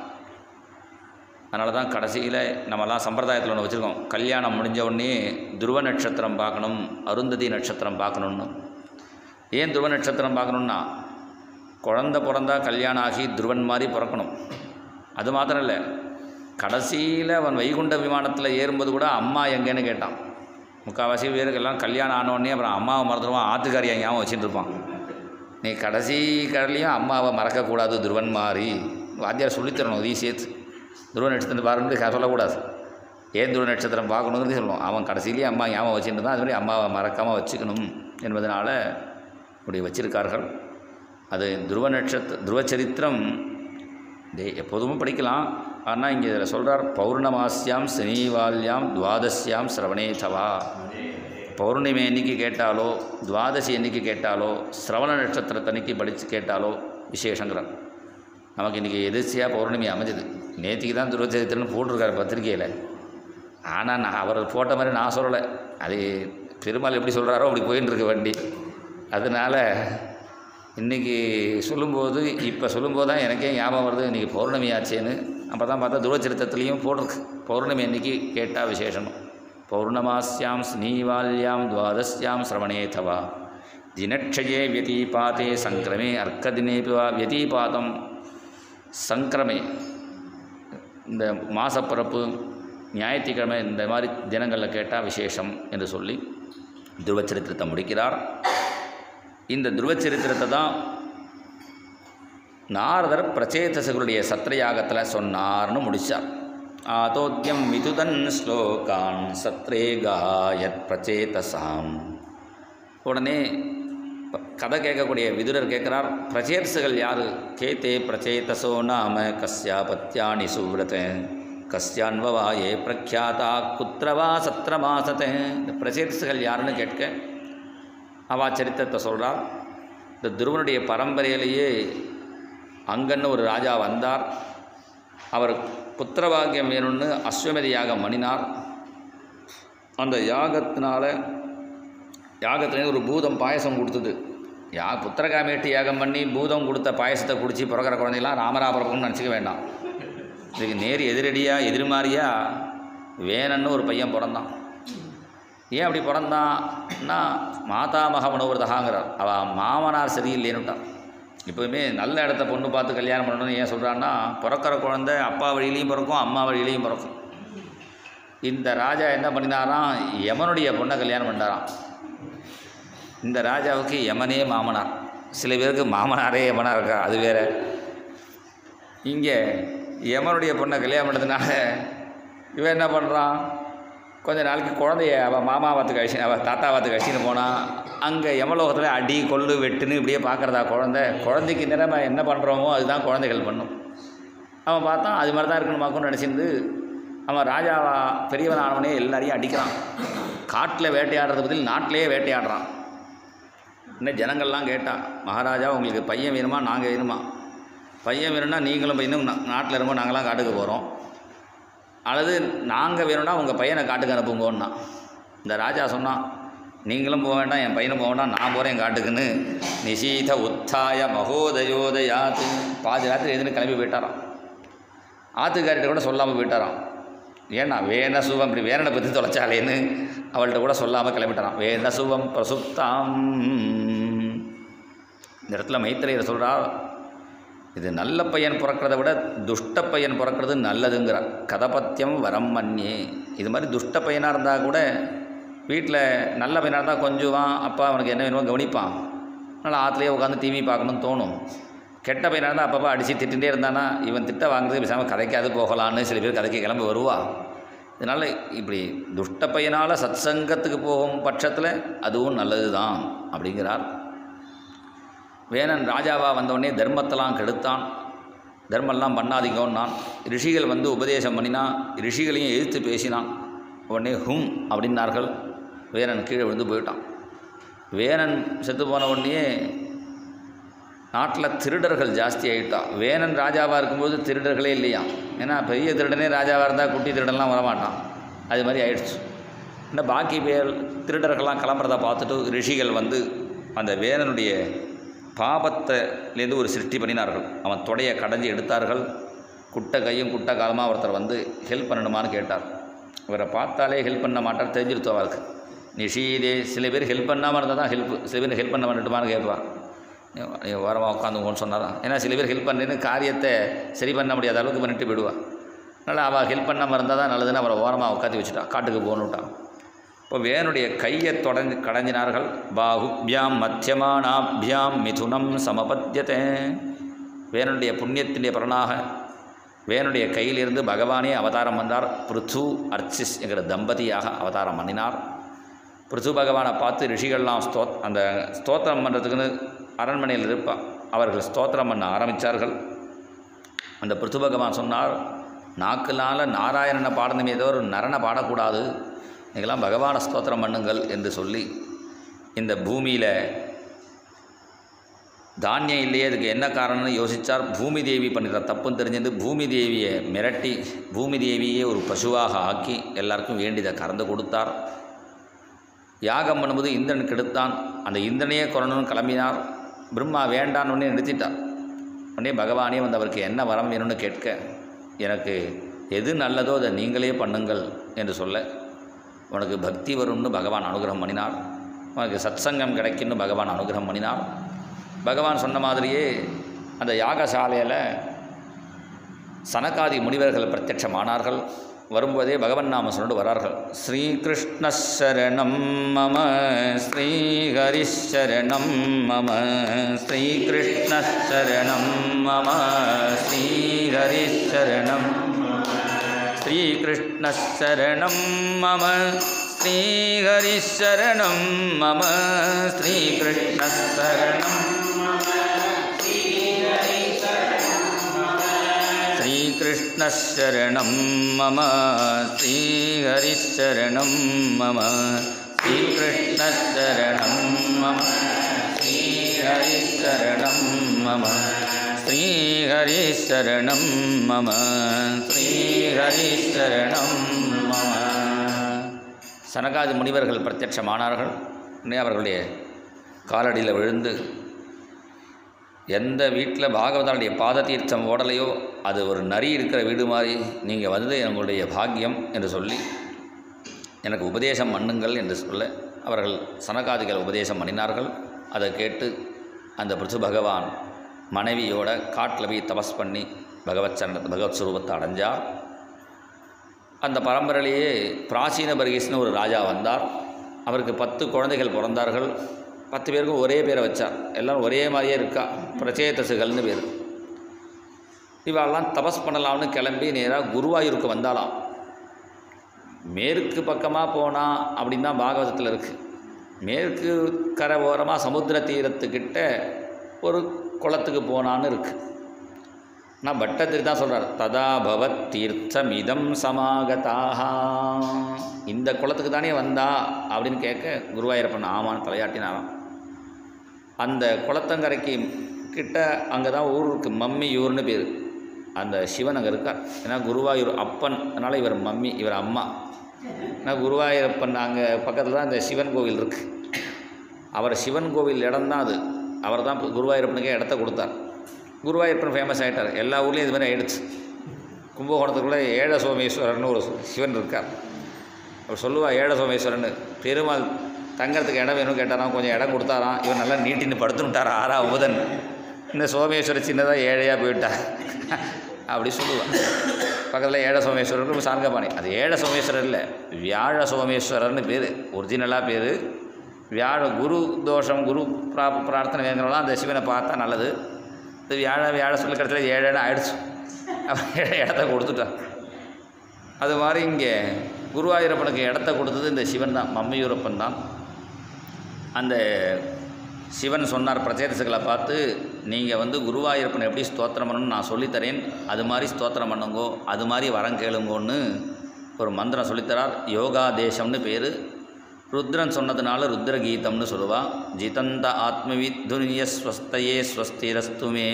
அதனால தான் கடைசியில் நம்மலாம் சம்பிரதாயத்தில் ஒன்று வச்சுருக்கோம், கல்யாணம் முடிஞ்ச உடனே துருவ நட்சத்திரம் பார்க்கணும், அருந்ததி நட்சத்திரம் பார்க்கணுன்னு. ஏன் துருவ நட்சத்திரம் பார்க்கணுன்னா, குழந்தை பிறந்தா கல்யாணம் ஆகி துருவன் மாதிரி பிறக்கணும். அது மாத்திரம் இல்லை, கடைசியில் அவன் வைகுண்ட விமானத்தில் ஏறும்போது கூட அம்மா எங்கேன்னு கேட்டான். முக்கால்வாசி பேருக்கெல்லாம் கல்யாணம் ஆனோடனே அப்புறம் அம்மாவை மறந்துடுவான், ஆத்துக்காரியை ஞாபகம் வச்சுட்டு இருப்பான். நீ கடைசி கடலையும் அம்மாவை மறக்கக்கூடாது துருவன் மாதிரி வாத்தியார் சொல்லித்தரணும். இதையும் சேர்த்து துருவ நட்சத்திரம் பாருன்னு சொல்லக்கூடாது, ஏன் துருவ நட்சத்திரம் பார்க்கணுங்கிறது சொல்லணும். அவன் கடைசியிலேயே அம்மா ஞாபகம் வச்சுட்டு தான், அதுமாதிரி அம்மாவை மறக்காமல் வச்சுக்கணும் என்பதனால் இப்படி வச்சிருக்கார்கள். அது துருவ சரித்திரம் எப்போதும் படிக்கலாம். ஆனால் இங்கே இதில் சொல்கிறார், பௌர்ணமாஸ்யாம் சனிவால்யாம் துவாதசியாம் சிரவணே தவா. பௌர்ணமி அன்னைக்கு கேட்டாலோ, துவாதசி அன்னைக்கு கேட்டாலோ, சிரவண நட்சத்திரத்தன்னைக்கு படித்து கேட்டாலோ விசேஷங்கிறார். நமக்கு இன்றைக்கி எதிர்ச்சியாக பௌர்ணமி அமைஞ்சது. நேற்றுக்கு தான் துருவ சரித்திரம்னு போட்டிருக்காரு பத்திரிக்கையில். ஆனால் நான் அவர் போட்ட மாதிரி நான் சொல்லலை, அது பெருமாள் எப்படி சொல்கிறாரோ அப்படி போயின்னு இருக்கு வண்டி. அதனால் இன்றைக்கி சொல்லும்போது, இப்போ சொல்லும்போது தான் எனக்கே ஞாபகம் வருது இன்றைக்கி பௌர்ணமி ஆச்சேன்னு. அப்போ தான் பார்த்தா துருவ சரித்திரத்துலேயும் போட்டிருக்கு, பௌர்ணமி அன்றைக்கி கேட்டால் விசேஷம். பௌர்ணமாஸ்யாம் ஸ்னீவால்யாம் துவாதஸ்யாம் சிரவணே தவா தினக்ஷயே வியதீபாத்தே சங்கிரமே அர்க்கதினேபிவா. வியதீபாதம் சங்கிரமே, இந்த மாசப்பிறப்பு ஞாயிற்றுக்கிழமை இந்த மாதிரி தினங்களில் கேட்டால் விசேஷம் என்று சொல்லி துருவச்சரித்திரத்தை முடிக்கிறார். இந்த துருவச்சரித்திரத்தை தான் நாரதர் பிரச்சேதசர்களுடைய சத்ரயாகத்தில் சொன்னார்னு முடித்தார். ஆதோத்யம் விதுதன் ஸ்லோகான் சத்ரே காயத் பிரச்சேதசாம். உடனே கதை கேட்கக்கூடிய விதுரர் கேட்குறார், பிரச்சேதசுகள் யார்? கேத்தே பிரச்சேதசோ நாம கஸ்யா பத்யானி சுவ்ரத கஸ்யான்வவாயே பிரக்யாதா குத்ரவா சத்ரமாசத்தை. இந்த பிரச்சேதசுகள் யாருன்னு கேட்க அவா சரித்திரத்தை சொல்கிறார். இந்த துருவனுடைய பரம்பரையிலேயே அங்கன்னு ஒரு ராஜா வந்தார். அவர் புத்திரபாகியம் வேணும்னு அஸ்வமேத யாகம் பண்ணினார். அந்த யாகத்திலே ஒரு பூதம் பாயசம் கொடுத்தது. புத்திரகாமேட்டி யாகம் பண்ணி பூதம் கொடுத்த பாயசத்தை குடித்து பிறக்கிற குழந்தைலாம் ராமராபரப்புன்னு நினச்சிக்க வேண்டாம். இதுக்கு நேர் எதிரடியாக எதிர்மாறியாக வேணன்னு ஒரு பையன் பிறந்தான். ஏன் அப்படி பிறந்தான்னா, மாதாமக மனோவிரதகாங்கிறார். அவள் மாமனார் சரியில்லைன்னுட்டான். எப்போதுமே நல்ல இடத்த பொண்ணு பார்த்து கல்யாணம் பண்ணணும்னு ஏன் சொல்கிறான்னா, பிறக்கிற குழந்தை அப்பா வழியிலையும் பிறக்கும், அம்மா வழியிலையும் பிறக்கும். இந்த ராஜா என்ன பண்ணினாராம், யமனுடைய பொண்ணை கல்யாணம் பண்ணாராம். இந்த ராஜாவுக்கு யமனே மாமனார். சில பேருக்கு மாமனாரே யமனாக இருக்கா, அது வேறு. இங்கே யமனுடைய பொண்ணை கல்யாணம் பண்ணதுனால இவன் என்ன பண்ணுறான், கொஞ்ச நாளைக்கு குழந்தைய அவள் மாமா வாத்துக்கு அழிச்சு, அவள் தாத்தா வாத்துக்கு அழிச்சின்னு போனான். அங்கே யமலோகத்தில் அடி கொள்ளு வெட்டுன்னு இப்படியே பார்க்குறதா குழந்தைக்கு நிறமை என்ன பண்ணுறோமோ அதுதான் குழந்தைகள் பண்ணும். அவன் பார்த்தான் அது மாதிரி தான் இருக்கணுமாக்குன்னு நினச்சிருந்து அவன் ராஜாவா பெரியவன் ஆனவனே எல்லாரையும் அடிக்கிறான். காட்டில் வேட்டையாடுறது பதில் நாட்டிலேயே வேட்டையாடுறான். இன்னும் ஜனங்கள்லாம் கேட்டான், மகாராஜா உங்களுக்கு பையன் வேணுமா நாங்கள் வேணுமா? பையன் வேணும்னா நீங்களும் பையனும் நாட்டில் இருக்கும்போது நாங்களாம் காட்டுக்கு போகிறோம், அல்லது நாங்கள் வேணும்னா உங்கள் பையனை காட்டுக்கு அனுப்புங்கோன்னா. இந்த ராஜா சொன்னான், நீங்களும் போக வேண்டாம், என் பையனும் போக வேண்டாம், நான் போகிறேன் காட்டுக்குன்னு நிஷீத உத்தாய மகோதயோதயாத்து பாதி ராத்திரி எதுன்னு கிளம்பி போயிட்டாராம். ஆற்றுக்காரிட்ட கூட சொல்லாமல் போயிட்டாராம். ஏன்னா வேண சுவம் இப்படி வேணனை பற்றி தொலைச்சாலேன்னு அவள்கிட்ட கூட சொல்லாமல் கிளம்பிட்டாராம். வேண சுவம் பிரசுப்தாம். இந்த இடத்துல மைத்திரையர் சொல்கிறார், இது நல்ல பையன் பிறக்கிறத விட துஷ்ட பையன் பிறக்கிறது நல்லதுங்கிறார். கதபத்தியம் வரம் மன்யே. இது மாதிரி துஷ்ட பையனாக இருந்தால் கூட வீட்டில் நல்ல பையனாக இருந்தால் கொஞ்சுவான், அப்பா அவனுக்கு என்ன வேணுமோ கவனிப்பான், அதனால் ஆற்றுலேயே உட்காந்து டிவி பார்க்கணும்னு தோணும். கெட்ட பையனாக இருந்தால் அப்பப்போ அடித்து திட்டுகிட்டே இருந்தானா இவன் திட்ட வாங்குறது பேசாமல் கதைக்காது போகலான்னு சில பேர் கதைக்க கிளம்பி வருவா. இதனால் இப்படி துஷ்ட பையனால் சத்சங்கத்துக்கு போகும் பட்சத்தில் அதுவும் நல்லது தான் அப்படிங்கிறார். வேணன் ராஜாவாக வந்தவுடனே தர்மத்தெல்லாம் கெடுத்தான், தர்மெல்லாம் பண்ணாதீங்கன்னான். ரிஷிகள் வந்து உபதேசம் பண்ணினா, ரிஷிகளையும் எதிர்த்து பேசினான். உடனே ஹும் அப்படின்னார்கள். வேணன் கீழே விழுந்து போயிட்டான். வேணன் செத்து போன உடனே நாட்டில் திருடர்கள் ஜாஸ்தி ஆகிட்டா. வேணன் ராஜாவாக இருக்கும்போது திருடர்களே இல்லையா, ஏன்னா பெரிய திருடனே ராஜாவாக இருந்தால் குட்டி திருடன்லாம் வரமாட்டான். அது மாதிரி ஆயிடுச்சு. இன்னும் பாக்கி பேர் திருடர்கள்லாம் கிளம்புறதை பார்த்துட்டு ரிஷிகள் வந்து அந்த வேணனுடைய பாபத்திலேருந்து ஒரு சிருஷ்டி பண்ணினார்கள். அவன் தொடையை கடைஞ்சி எடுத்தார்கள். குட்டை கையும் குட்டை காலமாக ஒருத்தர் வந்து ஹெல்ப் பண்ணணுமான்னு கேட்டார். இவரை பார்த்தாலே ஹெல்ப் பண்ண மாட்டார், தெரிஞ்சிருத்தவா இருக்கு. நிஷீதே. சில பேர் ஹெல்ப் பண்ணாமல் இருந்தால் தான் சில பேர் ஹெல்ப் பண்ண மாட்டேட்டுமான்னு கேட்பான். ஓரமாக உட்காந்துங்கன்னு சொன்னாதான். ஏன்னா சில பேர் ஹெல்ப் பண்ணுறேன்னு காரியத்தை சரி பண்ண முடியாத அளவுக்கு பண்ணிட்டு போயிடுவாள். அதனால் அவள் ஹெல்ப் பண்ணாமல் இருந்தால் தான் நல்லதுன்னு அவரை ஓரமாக உட்காந்து வச்சுட்டா, காட்டுக்கு போகணுட்டான். இப்போ வேனுடைய கையை கடைஞ்சினார்கள். பாகுபியாம் மத்தியமானாபியாம் மிதுனம் சமபத்தியத்தை. வேனுடைய புண்ணியத்தினுடைய பலனாக வேனுடைய கையிலிருந்து பகவானே அவதாரம் வந்தார். பிருத்து அர்ச்சிஸ் என்கிற தம்பதியாக அவதாரம் பண்ணினார். பிருத்து பகவானை பார்த்து ரிஷிகள்லாம் அந்த ஸ்தோத்திரம் பண்ணுறதுக்குன்னு அரண்மனையில் இருப்பார். அவர்கள் ஸ்தோத்திரம் பண்ண ஆரம்பித்தார்கள். அந்த பிருத்து பகவான் சொன்னார், நாக்குனால நாராயணனை பாடணுமே ஏதோ ஒரு நரனை பாடக்கூடாது, நீங்களாம் பகவானை ஸ்தோத்திரம் பண்ணுங்கள் என்று சொல்லி இந்த பூமியில் தானியம் இல்லையே, அதுக்கு என்ன காரணம்னு யோசித்தார். பூமி தேவி பண்ணிடுற தப்புன்னு தெரிஞ்சது பூமி தேவியை மிரட்டி பூமி தேவியே ஒரு பசுவாக ஆக்கி எல்லாருக்கும் வேண்டியதை கறந்து கொடுத்தார். யாகம் பண்ணும்போது இந்திரன் கெடுத்தான். அந்த இந்திரனையே கொல்லணும்னு கிளம்பினார். பிரம்மா வேண்டான்னு உடனே நிறுத்திட்டார். உடனே பகவானே வந்து அவருக்கு என்ன வரம் வேணும்னு கேட்க, எனக்கு எது நல்லதோ அதை நீங்களே பண்ணுங்கள் என்று சொல்ல, உனக்கு பக்தி வரும்னு பகவான் அனுகிரகம் பண்ணினார். உனக்கு சத்சங்கம் கிடைக்கும்னு பகவான் அனுகிரகம் பண்ணினார். பகவான் சொன்ன மாதிரியே அந்த யாகசாலையில் சனகாதி முனிவர்கள் பிரத்யட்சமானார்கள். வரும்போதே பகவன் நாம சொல்லிட்டு வரார்கள். ஸ்ரீகிருஷ்ண சரணம் மம ஸ்ரீஹரிஷரணம் மம ஸ்ரீகிருஷ்ண சரணம் மம ஸ்ரீஹரிஷரணம் ஸ்ரீகிருஷ்ண சரணம் மம ஸ்ரீஹரிஷரணம் மம ஸ்ரீகிருஷ்ண சரணம் ஸ்ரீகிருஷ்ண சரணம் மம ஸ்ரீஹரிஷரணம் மம ஸ்ரீகிருஷ்ண சரணம் மம ஸ்ரீஹரிஷரணம் மம ஸ்ரீஹரிஷரணம் மம ஸ்ரீஹரிஷரணம் மம. சனகாதி முனிவர்கள் பிரத்யட்சமானார்கள். அவர்களுடைய காலடியில் விழுந்து, எந்த வீட்டில் பாகவதாளுடைய பாத தீர்த்தம் ஓடலையோ அது ஒரு நரி இருக்கிற வீடு மாதிரி, நீங்கள் வந்து எங்களுடைய பாக்கியம் என்று சொல்லி எனக்கு உபதேசம் பண்ணுங்கள் என்று சொல்ல அவர்கள் சனகாதிகள் உபதேசம் பண்ணினார்கள். அதை கேட்டு அந்த பிருத்து பகவான் மனைவியோட காட்டில் போய் தபஸ் பண்ணி பகவத் ஸ்வரூபத்தை அடைஞ்சார். அந்த பரம்பரையிலேயே பிராச்சீன பர்கீஸ்னு ஒரு ராஜா வந்தார். அவருக்கு 10 குழந்தைகள் பிறந்தார்கள். 10 பேருக்கும் ஒரே பேரை வச்சார். எல்லோரும் ஒரே மாதிரியே இருக்கா, பிரச்சேதசுகள்னு பேர். இவெல்லாம் தபஸ் பண்ணலாம்னு கிளம்பி நேராக குருவாயூருக்கு வந்தாலாம். மேற்கு பக்கமாக போனால் அப்படின்னு தான் பாகவதத்தில் இருக்குது. மேற்கு கரை ஓரமாக சமுத்திர தீரத்துக்கிட்ட ஒரு குளத்துக்கு போனான்னு இருக்குது. நான் பட்டத்திரி தான் சொல்கிறார், ததா பவத் தீர்த்தம் இதம் சமாகதாக. இந்த குளத்துக்கு தானே வந்தா அப்படின்னு கேட்க குருவாயூரப்பன் ஆமான்னு தலையாட்டினாராம். அந்த குளத்தங்கரைக்கு கிட்ட அங்கே தான் ஊர் இருக்குது, மம்மியூர்னு பேர். அந்த சிவன் அங்கே இருக்கார். ஏன்னா குருவாயூர் அப்பன், அதனால் இவர் மம்மி, இவர் அம்மா. ஆனால் குருவாயூரப்பன் அங்கே பக்கத்தில் தான் இந்த சிவன் கோவில் இருக்குது. அவர் சிவன் கோவில் இடம்தான் அது. அவர் தான் குருவாயூரப்பனுக்கே இடத்த கொடுத்தார். குருவாயூரப்பன் ஃபேமஸ் ஆகிட்டார். எல்லா ஊர்லேயும் இது மாதிரி ஆகிடுச்சு. கும்பகோணத்துக்குள்ளே ஏழ சோமேஸ்வரர்னு ஒரு சிவன் இருக்கார். அவர் சொல்லுவாள், ஏழ சோமேஸ்வரன் பெருமாள் தங்கறதுக்கு இடம் வேணும்னு கேட்டாராம். கொஞ்சம் இடம் கொடுத்தாராம். இவர் நல்லா நீட்டின்னு படுத்துட்டார் 6 புதன். இந்த சோமேஸ்வரர் சின்னதாக ஏழையாக போயிட்டார் அப்படி சொல்லுவாள். பக்கத்தில் ஏழ சோமேஸ்வரர் சார்கபாணி. அது ஏழ சோமேஸ்வரர் இல்லை, வியாழ சோமேஸ்வரர்னு பேர். ஒரிஜினலாக பேர் வியாழ. குரு தோஷம், குரு பிரார்த்தனை வேணுங்கிறவங்களாம் அந்த சிவனை பார்த்தா நல்லது. இது வியாழ சொல்லி கிடச்சில ஏழைன்னு ஆயிடுச்சு. இடத்த கொடுத்துட்டான். அது மாதிரி இங்கே குருவாயூரப்பனுக்கு இடத்த கொடுத்தது இந்த சிவன் தான், மம்மியூரப்பன் தான். அந்த சிவன் சொன்னார் பிரச்சேதசுகளை பார்த்து, நீங்கள் குருவாயூரப்பனை எப்படி ஸ்தோத்திரம் பண்ணணும்னு நான் சொல்லித்தரேன், அது மாதிரி ஸ்தோத்திரம் பண்ணுங்கோ, அது மாதிரி வரம் கேளுங்கோன்னு ஒரு மந்திரம் சொல்லித்தரார். யோகா தேசம்னு பேர். ருத்ரன் சொன்னதுனால ருத்ரகீதம்னு சொல்லுவாள். ஜிதந்த ஆத்மவித்துனிய ஸ்வஸ்தையே ஸ்வஸ்திரஸ்துமே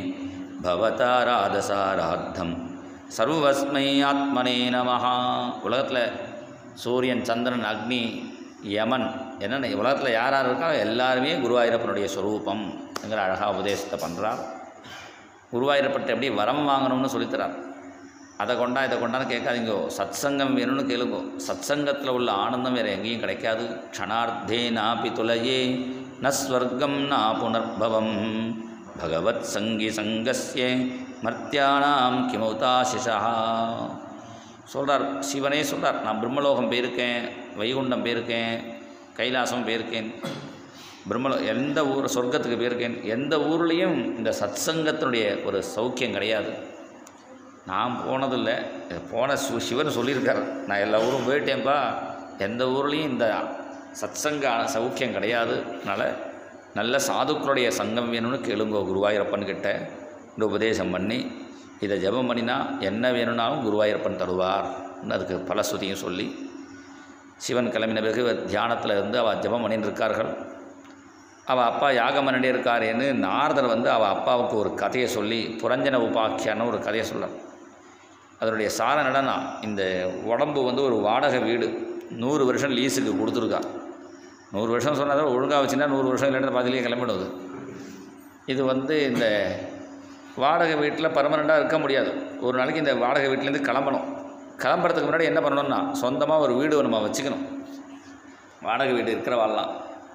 பவதாராதசாராத்தம் சர்வஸ்மை ஆத்மனே நமஹா. உலகத்தில் சூரியன், சந்திரன், அக்னி, யமன் என்னென்ன உலகத்தில் யார் யார் இருக்கா எல்லாருமே குருவாயூரப்பனுடைய ஸ்வரூபம் என்கிற அழகாக உபதேசத்தை பண்ணுறார். குருவாயூரப்பட்ட எப்படி வரம் வாங்கணும்னு சொல்லித்தரார். அதை கொண்டா இதை கொண்டான்னு கேட்காதீங்கோ, சத்சங்கம் வேணும்னு கேளுங்கோ. சத்சங்கத்தில் உள்ள ஆனந்தம் வேறு எங்கேயும் கிடைக்காது. க்ஷணார்த்தே நாபி துலயே ந ஸ்வர்க்கம் நா புனர்பவம் பகவத் சங்கி சங்கஸ்ய மர்த்தியானாம் கிமௌதாசிஷா சொல்கிறார். சிவனே சொல்கிறார், நான் பிரம்மலோகம் போயிருக்கேன், வைகுண்டம் போயிருக்கேன், கைலாசம் போயிருக்கேன், எந்த ஊர் சொர்க்கத்துக்கு போயிருக்கேன். எந்த ஊர்லேயும் இந்த சத்சங்கத்தினுடைய ஒரு சௌக்கியம் கிடையாது. நான் போனதில்லை, போன சிவன் சொல்லியிருக்கார், நான் எல்லா ஊரும் போயிட்டேன்ப்பா, எந்த ஊர்லேயும் இந்த சத்சங்க சௌக்கியம் கிடையாது. அதனால் நல்ல சாதுக்களுடைய சங்கம் வேணும்னு கேளுங்கோ குருவாயூரப்பன் கிட்ட இந்த உபதேசம் பண்ணி, இதை ஜபம் பண்ணினா என்ன வேணும்னாலும் குருவாயூரப்பன் தருவார். அதுக்கு பலஸ்ருதியும் சொல்லி சிவன் கிளம்பின பிறகு தியானத்தில் இருந்து அவள் ஜபம் பண்ணின்னு இருக்கார்கள். அவள் அப்பா யாகம் பண்ணிட்டே இருக்காரேன்னு நாரதர் அவள் அப்பாவுக்கு ஒரு கதையை சொல்லி, புரஞ்சன உபாக்கியான்னு ஒரு கதையை சொல்கிறார். அதனுடைய சார நடனா, இந்த உடம்பு ஒரு வாடகை வீடு 100 வருஷம் லீஸுக்கு கொடுத்துருக்கா. 100 வருஷம் சொன்னால் ஒழுங்காக வச்சுன்னா 100 வருஷம் இல்லைன்னு பாதிலேயே கிளம்பிடுது. இது இந்த வாடகை வீட்டில் பர்மனெண்ட்டாக இருக்க முடியாது. ஒரு நாளைக்கு இந்த வாடகை வீட்டிலேருந்து கிளம்பணும். கிளம்புறதுக்கு முன்னாடி என்ன பண்ணணும்னா, சொந்தமாக ஒரு வீடு நம்ம வச்சுக்கணும். வாடகை வீடு இருக்கிறவாள்லாம்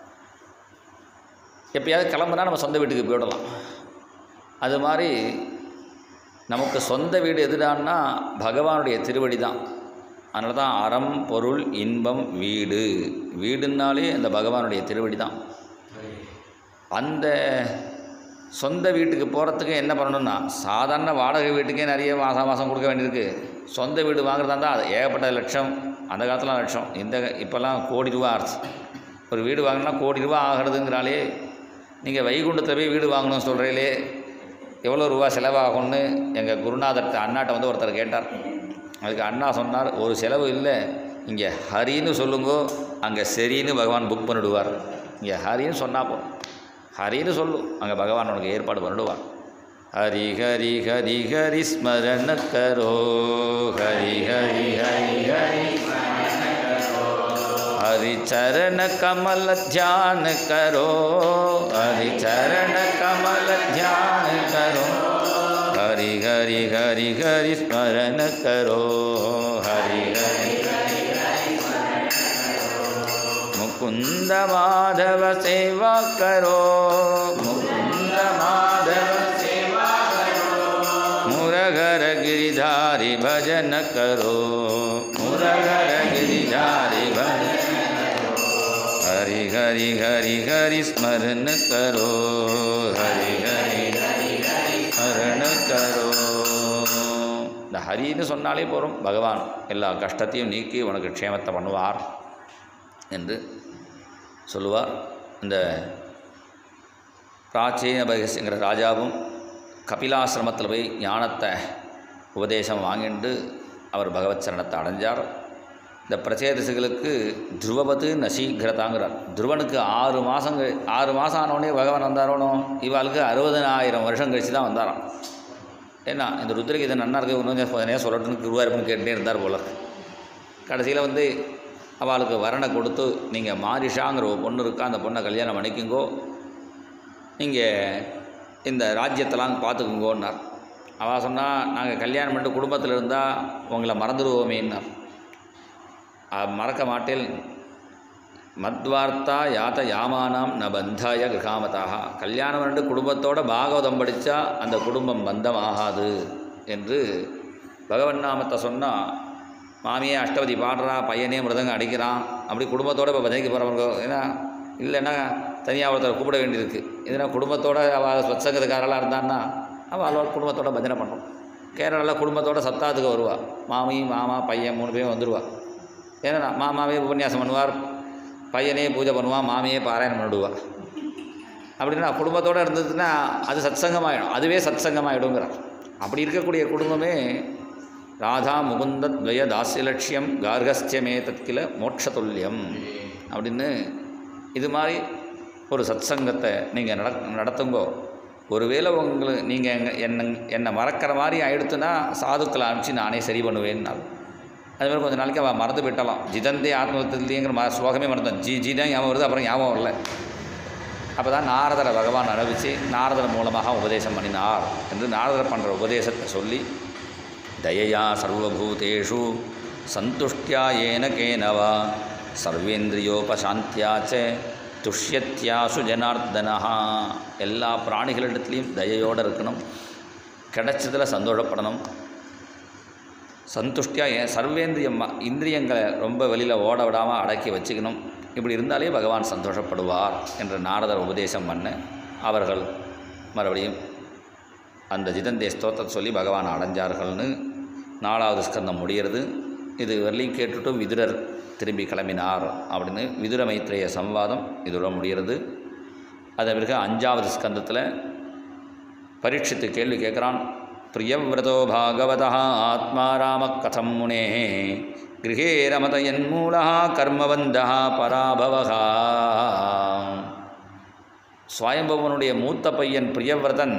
எப்போயாவது கிளம்புனா நம்ம சொந்த வீட்டுக்கு போயிடலாம். அது மாதிரி நமக்கு சொந்த வீடு எதுடான்னா பகவானுடைய திருவடி தான். அதனால தான் அறம் பொருள் இன்பம் வீடு, வீடுன்னாலே அந்த பகவானுடைய திருவடி தான். அந்த சொந்த வீட்டுக்கு போகிறதுக்கு என்ன பண்ணணும்னா, சாதாரண வாடகை வீட்டுக்கே நிறைய மாதம் கொடுக்க வேண்டியிருக்கு. சொந்த வீடு வாங்குறதா இருந்தால் அது ஏகப்பட்ட லட்சம். அந்த காலத்தில் லட்சம், இப்போல்லாம் கோடி ரூபா ஆச்சு. ஒரு வீடு வாங்கினா கோடி ரூபா ஆகிறதுங்கிறாலே, நீங்கள் வைகுண்டத்தில் போய் வீடு வாங்கணும்னு சொல்கிறீங்களே எவ்வளோ ரூபா செலவாகும்னு எங்கள் குருநாதர்கிட்ட அண்ணாட்ட ஒருத்தர் கேட்டார். அதுக்கு அண்ணா சொன்னார், ஒரு செலவு இல்லை, இங்கே ஹரின்னு சொல்லுங்கோ, அங்கே சரின்னு பகவான் புக் பண்ணிவிடுவார். இங்கே ஹரின்னு சொன்னால் போ, ஹரின்னு சொல்லும், அங்கே பகவான் உனக்கு ஏற்பாடு பண்ணிடுவார். ஹரி ஹரி ஹரி ஹரி ஸ்மரண கரோ, ஹரி ஹரி ஹரி ஹரி हरि चरण कमल ध्यान करो, हरि चरण कमल ध्यान करो, हरि हरि हरि हरि स्मरण करो, हरि हरि हरि हरि स्मरण करो। मुकुंद माधव सेवा करो, मुकुंद माधव सेवा करो, मुरहर गिरिधारी भजन करो, मुरहर गिरिधारी भजन, हरि हरि हरि हरि स्मरण करो, हरि हरि हरि हरि स्मरण करो। இந்த ஹரின்னு சொன்னாலே போகிறோம், பகவான் எல்லா கஷ்டத்தையும் நீக்கி உனக்கு க்ஷேமத்தை பண்ணுவார் என்று சொல்லுவார். இந்த பிராச்சீன பகசிங்கிற ராஜாவும் கபிலாசிரமத்தில் போய் ஞானத்தை உபதேசம் வாங்கிட்டு அவர் பகவத் சரணத்தை அடைஞ்சார். இந்த பிரச்சேதசுகளுக்கு துருவபத்து நசீகிரதாங்கிறார். துருவனுக்கு 6 மாதம் ஆனோடனே பகவான் வந்தாரோனோ, இவாளுக்கு 60,000 வருஷம் கழித்து தான் வந்தாராம். ஏன்னா இந்த ருத்ரகீதை நன்னா இருக்கு, இன்னும் சொல்லட்டுன்னு குருவாயிருப்பன் கேட்டுகிட்டே இருந்தார் போல. கடைசியில் வந்து அவளுக்கு வரனை கொடுத்து நீங்கள் மாரிஷாங்கிற ஒரு பொண்ணு இருக்கா, அந்த பொண்ணை கல்யாணம் பண்ணிக்குங்கோ, நீங்கள் இந்த ராஜ்யத்தெல்லாம் பார்த்துக்குங்கோன்னார். அவள் சொன்னால் நாங்கள் கல்யாணம் பண்ணிட்டு குடும்பத்தில் இருந்தால் உங்களை மறந்துடுவோமேன்னார். மறக்க மாட்டேன். மத்வார்த்தா யாத்த யாமானாம் ந பந்தாய கிரகாமதாக, கல்யாணம் பண்ணிட்டு குடும்பத்தோட பாகவதம் படித்தா அந்த குடும்பம் பந்தம் ஆகாது என்று பகவன் நாமத்தை சொன்னால், மாமியே அஷ்டபதி பாடுறா, பையனே மிருதங்கம் அடிக்கிறான், அப்படி குடும்பத்தோடு இப்போ பஜனைக்கு போகிறவங்க ஏன்னா இல்லைன்னா தனியாக ஒருத்தர் கூப்பிட வேண்டியிருக்கு. இதனால் குடும்பத்தோடு அவள் சொத்சங்கத்துக்காரெல்லாம் இருந்தான்னா அவள் குடும்பத்தோட பஜனை பண்ணுறோம். கேரளாவில் குடும்பத்தோட சத்தாத்துக்கு வருவாள். மாமி மாமா பையன் 3 பேரும் வந்துடுவாள். ஏன்னா மாமாவே உபன்யாசம் பண்ணுவார், பையனே பூஜை பண்ணுவான், மாமியே பாராயணம் பண்ணிடுவாள். அப்படின்னா குடும்பத்தோடு இருந்ததுன்னா அது சத்சங்கமாகிடும், அதுவே சத்சங்கமாகிடுங்கிறார். அப்படி இருக்கக்கூடிய குடும்பமே ராதா முகுந்த துவய தாஸ்யலட்சியம் கார்கஸ்தியமே தற்கில மோட்சதுல்யம் அப்படின்னு இது மாதிரி ஒரு சத்சங்கத்தை நீங்கள் நடத்துங்கோ. ஒருவேளை உங்களுக்கு நீங்கள் என்னை மறக்கிற மாதிரி ஆகிடுத்துன்னா சாதுக்களை அனுப்பிச்சு நானே சரி பண்ணுவேன்னாலும். அதுமாதிரி கொஞ்சம் நாளைக்கு அவள் மறந்து விட்டலாம். ஜிதந்தே ஆத்மத்திலேங்கிற ஸ்லோகமே மறந்தோம். ஜி தான் ஞாபகம் வருது, அப்புறம் ஞாபகம் வரல. அப்போ தான் நாரதரை பகவான் அனுப்பிச்சு நாரதர் மூலமாக உபதேசம் பண்ணினார் என்று நாரதர் பண்ணுற உபதேசத்தை சொல்லி, தயையா சர்வபூதேஷு சந்துஷ்டியா ஏன கேனவா சர்வேந்திரியோபசாந்தியாச்ச துஷ்யத்யாசு ஜனார்தனா, எல்லா பிராணிகளிடத்துலையும் தயையோடு இருக்கணும், கிடைச்சதில் சந்தோஷப்படணும். சந்துஷ்டியாக இந்திரியங்களை ரொம்ப வெளியில் ஓட விடாமல் அடக்கி வச்சுக்கணும். இப்படி இருந்தாலே பகவான் சந்தோஷப்படுவார் என்று நாரதர் உபதேசம் பண்ண அவர்கள் மறுபடியும் அந்த ஜிதந்தே ஸ்தோத்திரத்தை சொல்லி பகவான் அடைஞ்சார்கள்னு 4வது ஸ்கந்தம் முடிகிறது. இது வரலையும் கேட்டுட்டு விதுரர் திரும்பி கிளம்பினார் அப்படின்னு விதுர மைத்ரேய சம்வாதம் இதோட முடிகிறது. அதே பிறகு 5வது ஸ்கந்தத்தில் பரீட்சித்து கேள்வி கேட்குறான். பிரியவிரதோ பாகவதா ஆத்மா ராம கதம் முனே கிரகே ரமதயன்மூலா கர்மபந்தா பராபவகா. ஸ்வயம்பவனுடைய மூத்த பையன் பிரியவிரதன்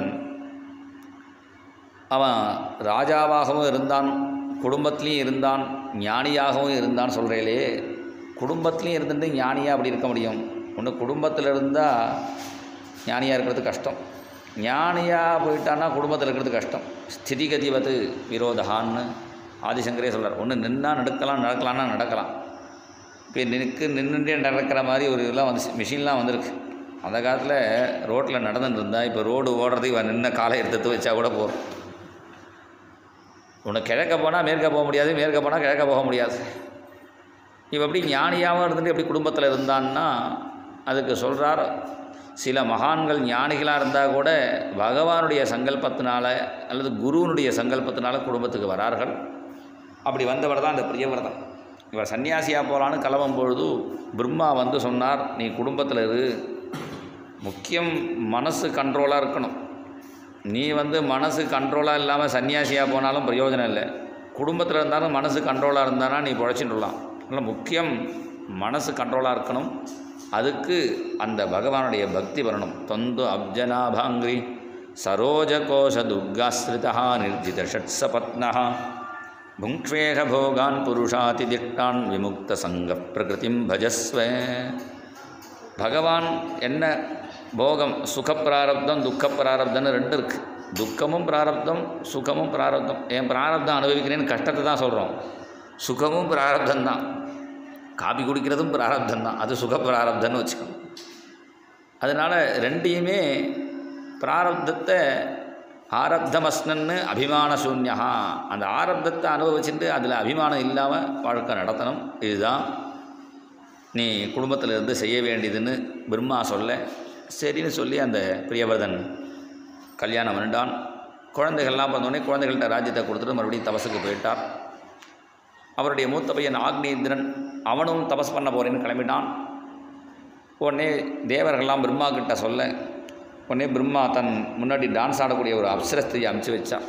அவன் ராஜாவாகவும் இருந்தான், குடும்பத்துலேயும் இருந்தான், ஞானியாகவும் இருந்தான். சொல்கிறேலே, குடும்பத்துலேயும் இருந்துட்டு ஞானியாக அப்படி இருக்க முடியும்? ஒன்று குடும்பத்தில் இருந்தால் ஞானியாக இருக்கிறது கஷ்டம், ஞானியாக போயிட்டான்னா குடும்பத்தில் இருக்கிறது கஷ்டம். ஸ்திதிகதிவது விரோதகான்னு ஆதிசங்கரே சொல்கிறார். ஒன்று நின்னா நடக்கலாம்னா நடக்கலாம். இப்போ நின்றுட்டே நடக்கிற மாதிரி ஒரு இதெல்லாம் வந்து மிஷின்லாம் வந்திருக்கு. அந்த காலத்தில் ரோட்டில் நடந்துட்டு இருந்தால் இப்போ ரோடு ஓடுறதுக்கு நின்ன காலை எடுத்து வச்சா கூட போகிறோம். ஒன்று கிழக்க போனால் மேற்க போக முடியாது, மேற்க போனால் கிழக்க போக முடியாது. இப்போ எப்படி ஞானியாகவும் இருந்துட்டு எப்படி குடும்பத்தில் இருந்தான்னா அதுக்கு சொல்கிறார், சில மகான்கள் ஞானிகளாக இருந்தால் கூட பகவானுடைய சங்கல்பத்தினால அல்லது குருவனுடைய சங்கல்பத்தினால குடும்பத்துக்கு வரார்கள். அப்படி வந்தவர் தான் இந்த பிரியவிரதன். இவர் சன்னியாசியாக போகலான்னு கிளம்பும் பொழுது பிரம்மா வந்து சொன்னார், நீ குடும்பத்தில் இரு, முக்கியம் மனசு கண்ட்ரோலாக இருக்கணும். நீ வந்து மனசு கண்ட்ரோலாக இல்லாமல் சன்னியாசியாக போனாலும் பிரயோஜனம் இல்லை. குடும்பத்தில் இருந்தாலும் மனசு கண்ட்ரோலாக இருந்தானா நீ பொழைச்சிட்டுலாம். அதனால் முக்கியம் மனசு கண்ட்ரோலாக இருக்கணும். அதுக்கு அந்த பகவானுடைய பக்தி வரணும். தொந்து அப்ஜனாபாங்கிரி சரோஜகோஷ துர்காஸ்ரிதா நிர்ஜித ஷட்சபத்னா புங்க்ஷ்வேஷ போகான் புருஷாதிதிஷ்டான் விமுக்த சங்க பிரகிருதிம் பஜஸ்வ. பகவான் என்ன போகம், சுகப்பிராரப்தம் துக்கப்பராரப்தம்னு 2 இருக்குது. துக்கமும் பிராரப்தம், சுகமும் பிராரப்தம். என் பிராரப்தம் அனுபவிக்கிறேன்னு கஷ்டத்தை தான் சொல்கிறோம். சுகமும் பிராரப்தம் தான். காபி குடிக்கிறதும் பிராரப்தம் தான், அது சுக பிராரப்தம்னு வச்சுக்கணும். அதனால் 2யுமே பிராரப்தத்தை ஆரப்தமஸ்னன்னு அபிமான சூன்யா, அந்த ஆரப்தத்தை அனுபவிச்சுட்டு அதில் அபிமானம் இல்லாமல் வாழ்க்கை நடத்தணும். இதுதான் நீ குடும்பத்தில் இருந்து செய்ய வேண்டியதுன்னு பிரம்மா சொல்ல, சரின்னு சொல்லி அந்த பிரியவர்தன் கல்யாணம் பண்ணிட்டான். குழந்தைகள்லாம் பார்த்தோன்னே குழந்தைகள்கிட்ட ராஜ்யத்தை கொடுத்துட்டு மறுபடியும் தபசுக்கு போயிட்டார். அவருடைய மூத்த பையன் ஆக்னேந்திரன் அவனும் தபஸ் பண்ண போகிறேன்னு கிளம்பிட்டான். உடனே தேவர்கள்லாம் பிரம்மா கிட்ட சொல்ல, உடனே பிரம்மா தன் முன்னாடி டான்ஸ் ஆடக்கூடிய ஒரு அப்சரஸ்திரியை அமுச்சு வச்சான்.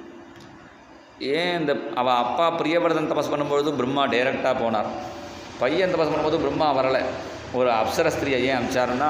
ஏன் இந்த அவள் அப்பா பிரியவர்தன் தபஸ் பண்ணும்பொழுது பிரம்மா டைரெக்டாக போனார், பையன் தபஸ் பண்ணும்போது பிரம்மா வரலை. ஒரு அப்சரஸ்திரியை ஏன் அமிச்சாருன்னா,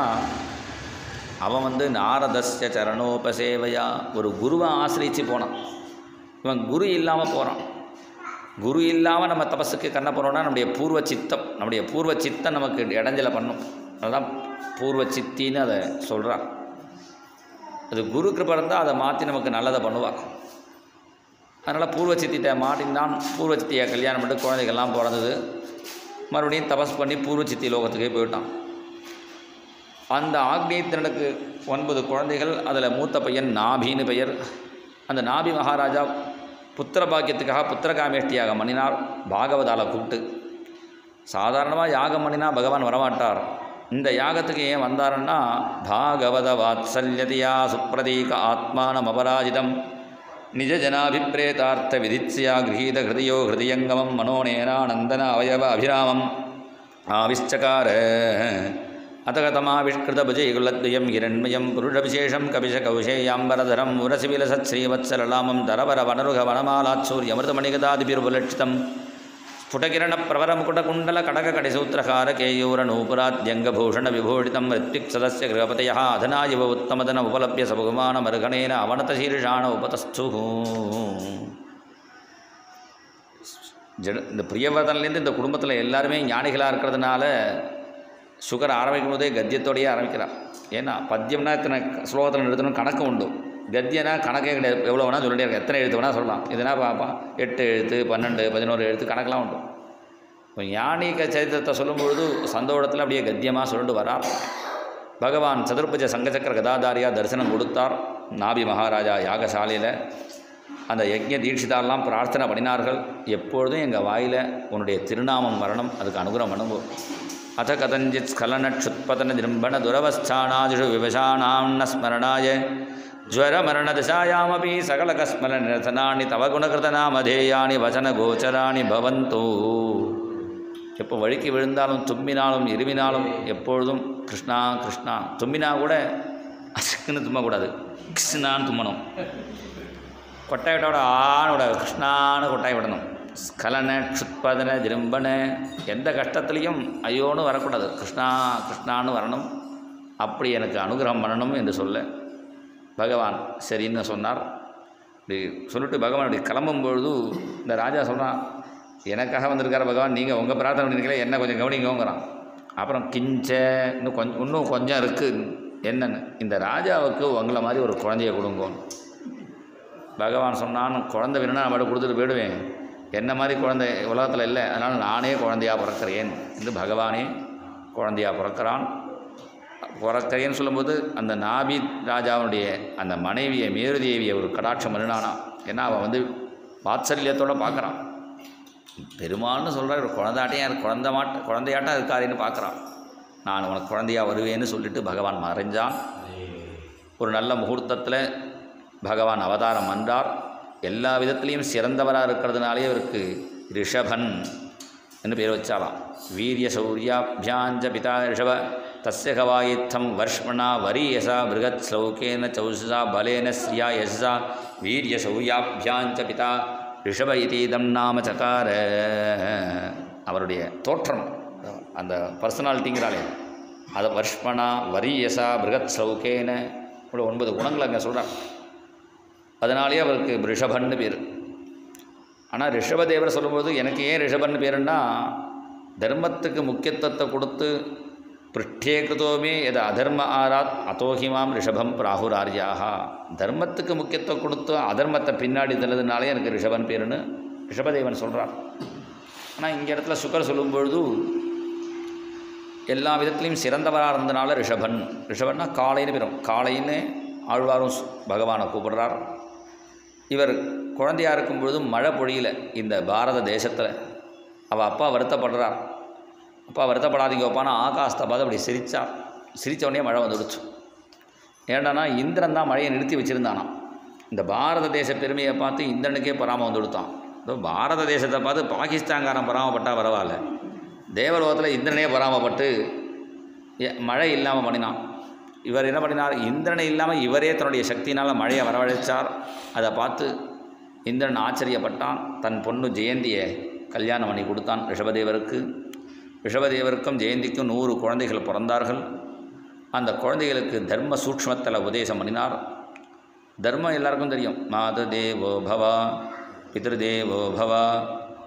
அவன் வந்து நாரதஸ்ய சரணோபசேவையா ஒரு குருவை ஆசிரிச்சு போனான். இவன் குரு இல்லாமல் போகிறான். குரு இல்லாமல் நம்ம தபஸுக்கு கண்ண போனோம்னா நம்முடைய பூர்வ சித்தம் நமக்கு இடைஞ்சலை பண்ணும். அதுதான் பூர்வ சித்தின்னு அதை சொல்கிறார். அது குரு கிருபை இருந்தால் அதை மாற்றி நமக்கு நல்லதை பண்ணுவாள். அதனால் பூர்வ சித்திட்ட மாட்டின்தான் பூர்வ சித்தியை கல்யாணம் பண்ணிட்டு குழந்தைகள்லாம் பிறந்தது. மறுபடியும் தபஸ் பண்ணி பூர்வ சித்தி லோகத்துக்கே போயிட்டான். அந்த ஆக்னேயத்தினனுக்கு 9 குழந்தைகள். அதில் மூத்த பையன் நாபின்னு பெயர். அந்த நாபி மகாராஜா புத்திர பாக்கியத்துக்காக புத்திரகாமேஷ்டியாக மணினார். பாகவதால கூப்பிட்டு சாதாரணமாக யாகம் பண்ணினா பகவான் வரமாட்டார். இந்த யாகத்துக்கு ஏன் வந்தாருன்னா, பாகவத வாத்சல்யதியா சுப்ரதீக ஆத்மானம் அபராஜிதம் நிஜ ஜனாபிப்ரேதார்த்த விதித்யா கிரகீத ஹிருதயோ ஹிருதயங்கமம் மனோநேனானந்தன அவயவ அபிராமம் ஆவிஷ்சகார அத்தகதமாவிஷ்கிருத புஜைகுலத்வயம் இரண்மயம் புருஷவிசேஷம் கபிஷகௌஷேயாம்பரதரம் உரசிவிலசத் ஸ்ரீவத்சலலாமம் தரவர வனருக வனமாலாச்சூரியமிருதமணிகதாதிபிருபலட்சிதம் ஸ்புடகிரணப்பிரவரமுகுடகுண்டல கடககடிசூத்திரகார கேயூரநூபுராத்யங்கபூஷண விபூஷிதம் ரித்விக் சதஸ்ய கிரகபதயः அதனாயிவ உத்தமதன உபலப்ய சபகுமான மருகணேன அவனதசீர்ஷாண உபதஸ்து. இந்த பிரியவர்தன்லேருந்து இந்த குடும்பத்தில் எல்லாருமே ஞானிகளாக இருக்கிறதுனால சுகர் ஆரம்பிக்கும் போதே கத்தியத்தோடையே ஆரம்பிக்கிறார். ஏன்னா பத்தியம்னா இத்தனை ஸ்லோகத்தில் நிறுத்தணும் கணக்கு உண்டு. கத்தியனா கணக்கே கிடையாது. எவ்வளோ வேணால் சொல்லிட்டே இருக்க, எத்தனை எழுத்து வேணால் சொல்லலாம். இதுனா பார்ப்பா 8 எழுத்து 12 11 எழுத்து கணக்கெலாம் உண்டு. இப்போ ஞானிக சரித்திரத்தை சொல்லும்பொழுது சந்தோஷத்தில் அப்படியே கத்தியமாக சொல்லிட்டு வரார். பகவான் சதுர்புஜ சங்கச்சக்கர கதாதாரியாக தரிசனம் கொடுத்தார். நாபி மகாராஜா யாகசாலையில் அந்த யஜ்ஞ தீட்சிதாரெலாம் பிரார்த்தனை பண்ணினார்கள். எப்பொழுதும் எங்கள் வாயில் உன்னுடைய திருநாமம் வரணும், அதுக்கு அனுகிரகம் பண்ணுவோம். அத கதஞ்சித் ஸ்கலனட்சுத்பதன திரும்பண துரவஸ்தானாதிஷு விவசானாம் ந ஸ்மரணாய ஜ்வரமரணதசாயாமபி சகலகஸ்மல நிரசனானி தவ குணகிருதநாமதேயானி வசன கோச்சராணி பவந்தோ. எப்போ வழுக்கி விழுந்தாலும் தும்மினாலும் இருமினாலும் எப்பொழுதும் கிருஷ்ணா கிருஷ்ணா. தும்மினா கூட அசுக்குன்னு தும்மக்கூடாது, கிருஷ்ணான்னு தும்மணும். கொட்டாய் விட்டோட ஆனோட கிருஷ்ணான்னு கொட்டாய் விடணும். ஸ்கலன க்ஷுத்பதன திரும்பன எந்த கஷ்டத்துலேயும் ஐயோன்னு வரக்கூடாது, கிருஷ்ணா கிருஷ்ணான்னு வரணும். அப்படி எனக்கு அனுகிரகம் பண்ணணும் என்று சொல்ல பகவான் சரின்னு சொன்னார். இப்படி சொல்லிட்டு பகவான் இப்படி கிளம்பும்பொழுது இந்த ராஜா சொல்கிறான், எனக்காக வந்திருக்கார் பகவான், நீங்கள் உங்கள் பிரார்த்தனை பண்ணிருக்கீங்களே, என்ன கொஞ்சம் கவனிங்கோங்கிறான். அப்புறம் கிஞ்ச இன்னும் கொஞ்சம் இருக்குது. என்னென்னு, இந்த ராஜாவுக்கு உங்களை மாதிரி ஒரு குழந்தைய கொடுங்கோன்னு பகவான் சொன்னான். குழந்தை வேணும்னா நான் மட்டும் கொடுத்துட்டு போயிடுவேன், என்ன மாதிரி குழந்தை உலகத்தில் இல்லை, அதனால் நானே குழந்தையாக பிறக்கிறேன் என்று பகவானே குழந்தையாக பிறக்கிறேன்னு சொல்லும்போது அந்த நாபி ராஜாவுடைய அந்த மனைவியை மேருதேவியை ஒரு கடாட்சம் பண்ணினானா. ஏன்னா அவன் வாத்சல்யத்தோடு பார்க்குறான். பெருமாள்னு சொல்கிற ஒரு குழந்தையாட்டம் இருக்காருன்னு பார்க்குறான். நான் உனக்கு குழந்தையாக வருவேன்னு சொல்லிட்டு பகவான் மறைஞ்சான். ஒரு நல்ல முகூர்த்தத்தில் பகவான் அவதாரம் வந்தார். எல்லா விதத்துலேயும் சிறந்தவராக இருக்கிறதுனாலே அவருக்கு ரிஷபன் என்று பேர் வச்சாலாம். வீரிய சௌரியாபியாஞ்ச பிதா ரிஷப தஸ்ய கவாயித்தம் வர்ஷ்மணா வரியசா பிருகத் ஸ்லோகேன சௌசா பலேன ஸ்ரியா யசா வீரிய சௌரியாபியாஞ்ச பிதா ரிஷப இதீதம் நாம சகார. அவருடைய தோற்றம், அந்த பர்சனாலிட்டிங்கிறாலே அதை வர்ஷ்மணா வரியசா பிருகத் ஸ்லோகேன 9 குணங்கள் அங்கே சொல்கிறார். அதனாலே அவருக்கு ரிஷபன்னு பேர். ஆனால் ரிஷபதேவர் சொல்லும்போது எனக்கு ஏன் ரிஷபன்னு பேருன்னா, தர்மத்துக்கு முக்கியத்துவத்தை கொடுத்து பிருஷ்டே கிருதோமே எது அதர்ம ஆராத் அதோஹிமாம் ரிஷபம் பிராகுராரியாக. தர்மத்துக்கு முக்கியத்துவம் கொடுத்து அதர்மத்தை பின்னாடி தள்ளதுனாலே எனக்கு ரிஷபன் பேருன்னு ரிஷபதேவன் சொல்கிறார். ஆனால் இங்கே இடத்துல சுக்கர் சொல்லும்பொழுது எல்லா விதத்துலேயும் சிறந்தவராக இருந்தனால ரிஷபன்னா காளைன்னு பேரும். காளைன்னு ஆழ்வாரும் பகவானை கூப்பிடுறார். இவர் குழந்தையாக இருக்கும் பொழுது மழை பொழியல இந்த பாரத தேசத்தில். அவள் அப்பா வருத்தப்படுறார். அப்பா வருத்தப்படாதீங்க அப்பானா ஆகாசத்தை பார்த்து அப்படி சிரித்த உடனே மழை வந்துடுச்சு. ஏண்டானா இந்திரன் தான் மழையை நிறுத்தி வச்சுருந்தானா. இந்த பாரத தேச பெருமையை பார்த்து இந்திரனுக்கே பொறாமல் வந்து கொடுத்தான். பாரத தேசத்தை பார்த்து பாகிஸ்தான்காரன் பொறாமப்பட்டால் பரவாயில்ல, தேவலோகத்தில் இந்திரனே பொறாமப்பட்டு மழை இல்லாமல் பண்ணினான். இவர் என்ன பண்ணினார், இந்திரனை இல்லாமல் இவரே தன்னுடைய சக்தினால் மழையை வரவழைச்சார். அதை பார்த்து இந்திரன் ஆச்சரியப்பட்டான். தன் பொண்ணு ஜெயந்தியை கல்யாணம் பண்ணி கொடுத்தான் ரிஷபதேவருக்கு. ரிஷபதேவருக்கும் ஜெயந்திக்கும் 100 குழந்தைகள் பிறந்தார்கள். அந்த குழந்தைகளுக்கு தர்ம சூக்ஷ்மத்தில் உபதேசம் பண்ணினார். தர்மம் எல்லாருக்கும் தெரியும். மாது தேவோ பவா பித்ருதேவோ பவா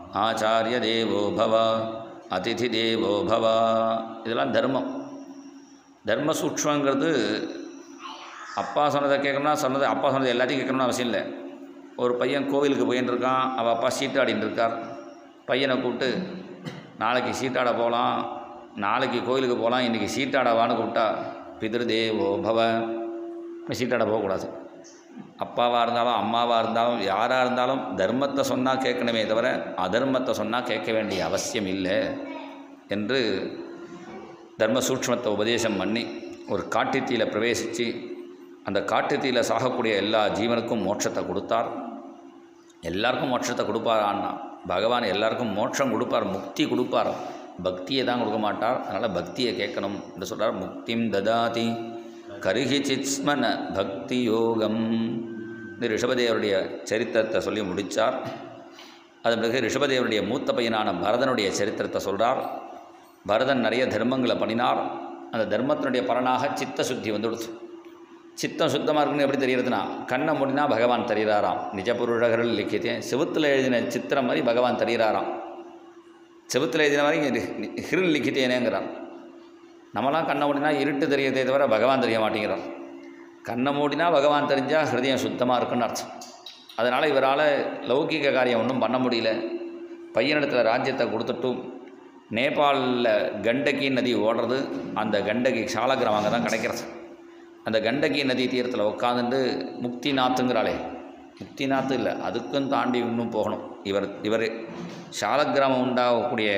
ஆச்சாரிய தேவோ பவ அதிதி தேவோ பவ. இதெல்லாம் தர்மம். தர்ம சூக்ஷ்மங்கிறது அப்பா சொன்னதை கேட்கணும்னா அப்பா சொன்னது எல்லாத்தையும் கேட்கணும்னு அவசியம் இல்லை. ஒரு பையன் கோவிலுக்கு போயின்னு இருக்கான், அவள் அப்பா சீட்டாடின்னு இருக்கார். பையனை கூப்பிட்டு நாளைக்கு சீட்டாட போகலாம், நாளைக்கு கோவிலுக்கு போகலாம், இன்றைக்கி சீட்டாடவான்னு கூப்பிட்டா பிதிரு தேவோ பவ. சீட்டாட போகக்கூடாது. அப்பாவாக இருந்தாலும் அம்மாவாக இருந்தாலும் யாராக இருந்தாலும் தர்மத்தை சொன்னால் கேட்கணுமே தவிர அதர்மத்தை சொன்னால் கேட்க வேண்டிய அவசியம் இல்லை என்று தர்ம சூக்ஷ்மத்தை உபதேசம் பண்ணி ஒரு காட்டுத்தீயில் பிரவேசித்து அந்த காட்டுத்தீயில் சாகக்கூடிய எல்லா ஜீவனுக்கும் மோட்சத்தை கொடுத்தார். எல்லாருக்கும் மோட்சத்தை கொடுப்பாரான்னா பகவான் எல்லாருக்கும் மோட்சம் கொடுப்பார், முக்தி கொடுப்பார், பக்தியை தான் கொடுக்க மாட்டார். அதனால் பக்தியை கேட்கணும் என்று சொல்கிறார். முக்திம் ததாதி கருகி சித்ஸ்மன பக்தி யோகம். இந்த ரிஷபதேவருடைய சரித்திரத்தை சொல்லி முடித்தார். அதன் பிறகு ரிஷபதேவருடைய மூத்த பையனான பரதனுடைய சரித்திரத்தை சொல்கிறார். பரதன் நிறைய தர்மங்களை பண்ணினார். அந்த தர்மத்தினுடைய பலனாக சித்த சுத்தி வந்துடுச்சு. சித்தம் சுத்தமாக இருக்குன்னு எப்படி தெரிகிறதுனா கண்ணை மூடினா பகவான் தெரிகிறாராம். நிஜபுருஷகர்கள் லிக்கித்தேன். செவுத்தில் எழுதின சித்திரம் மாதிரி பகவான் தெரிகிறாராம். செவுத்தில் எழுதின மாதிரி ஹிருன் லிக்கித்தேனேங்கிறார். நம்மளாம் கண்ணை மூடினா இருட்டு தெரியறதே தவிர பகவான் தெரிய மாட்டேங்கிறார். கண்ணை மூடினா பகவான் தெரிஞ்சால் ஹிருதயம் சுத்தமாக இருக்குன்னு அர்த்தம். அதனால் இவரால் லௌகிக காரியம் ஒன்றும் பண்ண முடியல. பையனிடத்தில் ராஜ்யத்தை கொடுத்துட்டும் நேபாளில் கண்டகி நதி ஓடுறது. அந்த கண்டகி சாலக்கிராமம் அங்கே தான் கிடைக்கிறது. அந்த கண்டகி நதி தீரத்தில் உட்காந்துட்டு முக்திநாத்துங்கிறாளே, முக்திநாத்து இல்லை, அதுக்கும் தாண்டி இன்னும் போகணும். இவர் சாலக்கிராமம் உண்டாகக்கூடிய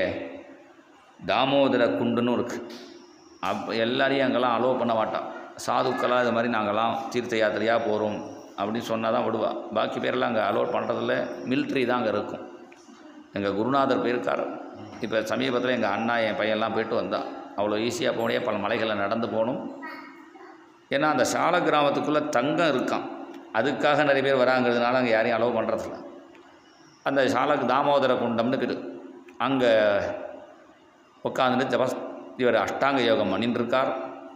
தாமோதர குண்டுன்னு இருக்குது. எல்லாரையும் அங்கெல்லாம் அலோவ் பண்ண மாட்டான். சாதுக்களாக இது மாதிரி நாங்கள்லாம் தீர்த்த யாத்திரையாக போகிறோம் அப்படின்னு சொன்னால் தான் விடுவா. பாக்கி பேரெல்லாம் அங்கே அலோவ் பண்ணுறதில்ல. மிலிட்ரி தான் அங்கே இருக்கும். எங்கள் குருநாதர் போயிருக்கார். இப்போ சமீபத்தில் எங்கள் அண்ணா என் பையன்லாம் போய்ட்டு வந்தான். அவ்வளோ ஈஸியாக போக முடியாது, பல மலைகளில் நடந்து போகணும். ஏன்னா அந்த சால கிராமத்துக்குள்ளே தங்கம் இருக்கான். அதுக்காக நிறைய பேர் வராங்கிறதுனால அங்கே யாரையும் அலோவ் பண்ணுறதில்ல. அந்த தாமோதர குண்டம்னு பேர். அங்கே உட்காந்துட்டு இவர் அஷ்டாங்க யோகம் பண்ணின்னு இருக்கார்.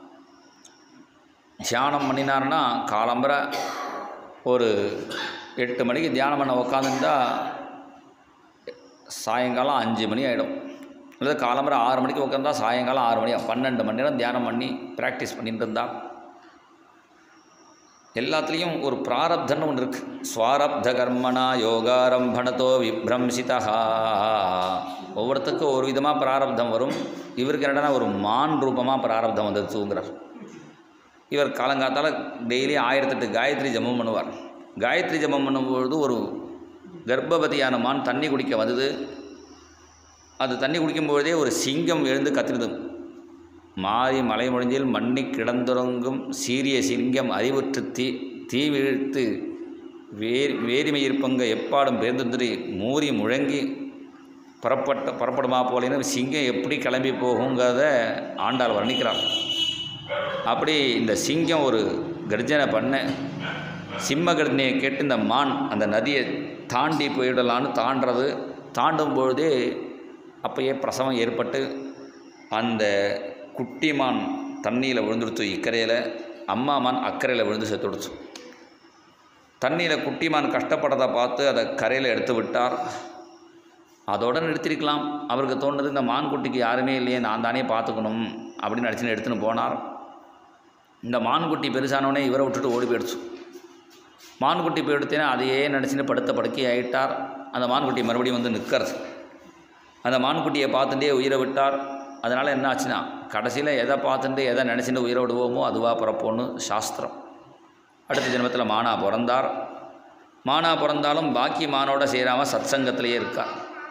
தியானம் பண்ணினார்னா காலம்பரை ஒரு 8 மணிக்கு தியானம் பண்ண உட்காந்துருந்தா சாயங்காலம் 5 மணி ஆகிடும். அல்லது காலம்பரை 6 மணிக்கு உட்காந்தா சாயங்காலம் 6 மணி, 12 மணி நேரம் தியானம் பண்ணி ப்ராக்டிஸ் பண்ணிட்டு இருந்தார். எல்லாத்துலேயும் ஒரு பிராரப்தன்னு ஒன்று இருக்குது. ஸ்வாரப்த கர்மனா யோகாரம்பணத்தோ விப்ரம்சிதா. ஒவ்வொருத்துக்கும் ஒரு விதமாக பிராரப்தம் வரும். இவருக்கு என்னடா ஒரு மான் ரூபமாக பிராரப்தம் வந்து தூங்குறார். இவர் காலங்காத்தால் டெய்லி 1008 காயத்ரி ஜபம் பண்ணுவார். காயத்ரி ஜபம் பண்ணும்பொழுது ஒரு கர்ப்பவதியான மான் தண்ணி குடிக்க வந்தது. அது தண்ணி குடிக்கும்பொழுதே ஒரு சிங்கம் எழுந்து கத்தினது. மாறி மலை முடிஞ்சில் மண்ணி கிடந்துறங்கும் சீரிய சிங்கம் அறிவுற்று தீவிழ்த்து வேரிமையிருப்பங்க எப்பாடும் பேர்ந்துந்திரி மூறி முழங்கி புறப்படுமா போலேன்னு சிங்கம் எப்படி கிளம்பி போகுங்கிறத ஆண்டாள் வர்ணிக்கிறார். அப்படி இந்த சிங்கம் ஒரு கர்ஜனை பண்ண சிம்ம கர்ஜனையை கேட்டு இந்த மான் அந்த நதியை தாண்டி போயிடலான்னு தாண்டும் பொழுதே அப்பயே பிரசவம் ஏற்பட்டு அந்த குட்டி மான் தண்ணியில் விழுந்துடுச்சு இக்கரையில், அம்மா மான் அக்கறையில் விழுந்து செத்துடுச்சு. தண்ணியில் குட்டி மான் கஷ்டப்பட்டதை பார்த்து அதை கரையில் எடுத்து விட்டார். அதோட நிறுத்திருக்கலாம். அவருக்கு தோணுது இந்த மான் குட்டிக்கு யாருமே இல்லையே, நான் தானே பார்த்துக்கணும் அப்படின்னு நினச்சின்னு எடுத்துன்னு போனார். இந்த மான்குட்டி பெருசானோடனே இவரை விட்டுட்டு ஓடி போயிடுச்சு. மான்குட்டி போயிடுத்தேன்னா அதையே நினச்சின்னு படுக்கை ஆகிட்டார். அந்த மான்குட்டி மறுபடியும் வந்து நிற்கிறது. அந்த மான்குட்டியை பார்த்துட்டே உயிரை விட்டார். அதனால் என்ன ஆச்சுன்னா கடைசியில் எதை பார்த்துட்டு எதை நினச்சிட்டு உயிரை விடுவோமோ அதுவாக பிறப்போன்னு சாஸ்திரம். அடுத்த ஜென்மத்தில் மானா பிறந்தார். மானா பிறந்தாலும் பாக்கி மானோட சேராமல் சத்சங்கத்திலேயே இருக்கார்.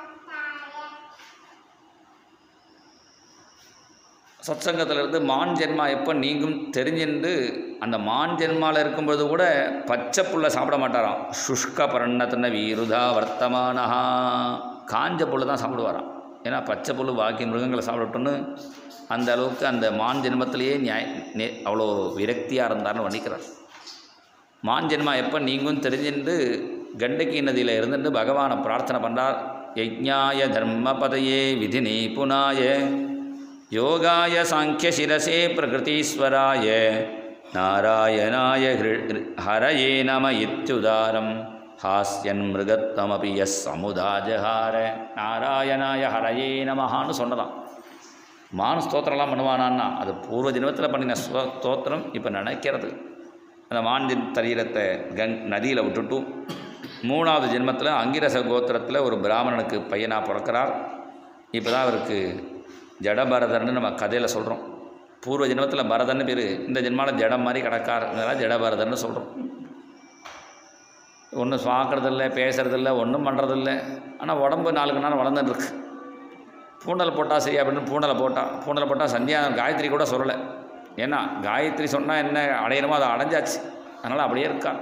சத்சங்கத்திலிருந்து மான் ஜென்மா எப்போ நீங்கும் தெரிஞ்சுட்டு அந்த மான் ஜென்மாவில் இருக்கும்பொழுது கூட பச்சை புல்லை சாப்பிட மாட்டாராம். சுஷ்க பரணத்தின வீருதா வர்த்தமானஹா. காஞ்ச புல்லை தான் சாப்பிடுவாராம். ஏன்னா பச்சை புல் பாக்கி மிருகங்களை சாப்பிடட்டுன்னு அந்த அளவுக்கு அந்த மான் ஜென்மத்திலேயே அவ்வளோ விரக்தியாக இருந்தார்னு வர்ணிக்கிறார். மான் ஜென்மா எப்போ நீங்கும் தெரிஞ்சுட்டு கண்டகி நதியில் இருந்துட்டு பகவானை பிரார்த்தனை பண்ணுறார். யஜ்ஞாய தர்மபதையே விதி நிபுணாய யோகாய சாங்கிய சிரசே பிரகிருதீஸ்வராய நாராயணாய ஹரயே நம இத்யுதாரம் ஹாஸ்யன் மிருகத்தமபி எஸ் சமுதாஜஹார நாராயணாய ஹரயே நமஹான்னு சொன்னதான். மான் ஸ்தோத்திரம்லாம் பண்ணுவானான்னா அது பூர்வ ஜென்மத்தில் பண்ணின ஸ்தோத்திரம் இப்போ நினைக்கிறது. அந்த மான் சரீரத்தை நதியில் விட்டுட்டு 3வது ஜென்மத்தில் அங்கிரச கோத்திரத்தில் ஒரு பிராமணனுக்கு பையனாக பிறக்கிறார். இப்போ தான் அவருக்கு ஜடபரதர்னு நம்ம கதையில் சொல்கிறோம். பூர்வ ஜென்மத்தில் பரதன்னு பேர், இந்த ஜென்மாவில் ஜடம் மாதிரி கிடக்கார், இதெல்லாம் ஜடபரதர்னு சொல்கிறோம். ஒன்றும் பார்க்குறதில்ல, பேசுகிறதில்ல, ஒன்றும் பண்ணுறதில்ல. ஆனால் உடம்பு நாளுக்கு நாள் வளர்ந்துட்டுருக்கு. பூண்டல் போட்டால் சரி அப்படின்னு பூண்டலை போட்டால் சந்தியா காயத்ரி கூட சொல்லலை. ஏன்னா காயத்ரி சொன்னால் என்ன அடையணுமோ அதை அடைஞ்சாச்சு. அதனால் அப்படியே இருக்கார்.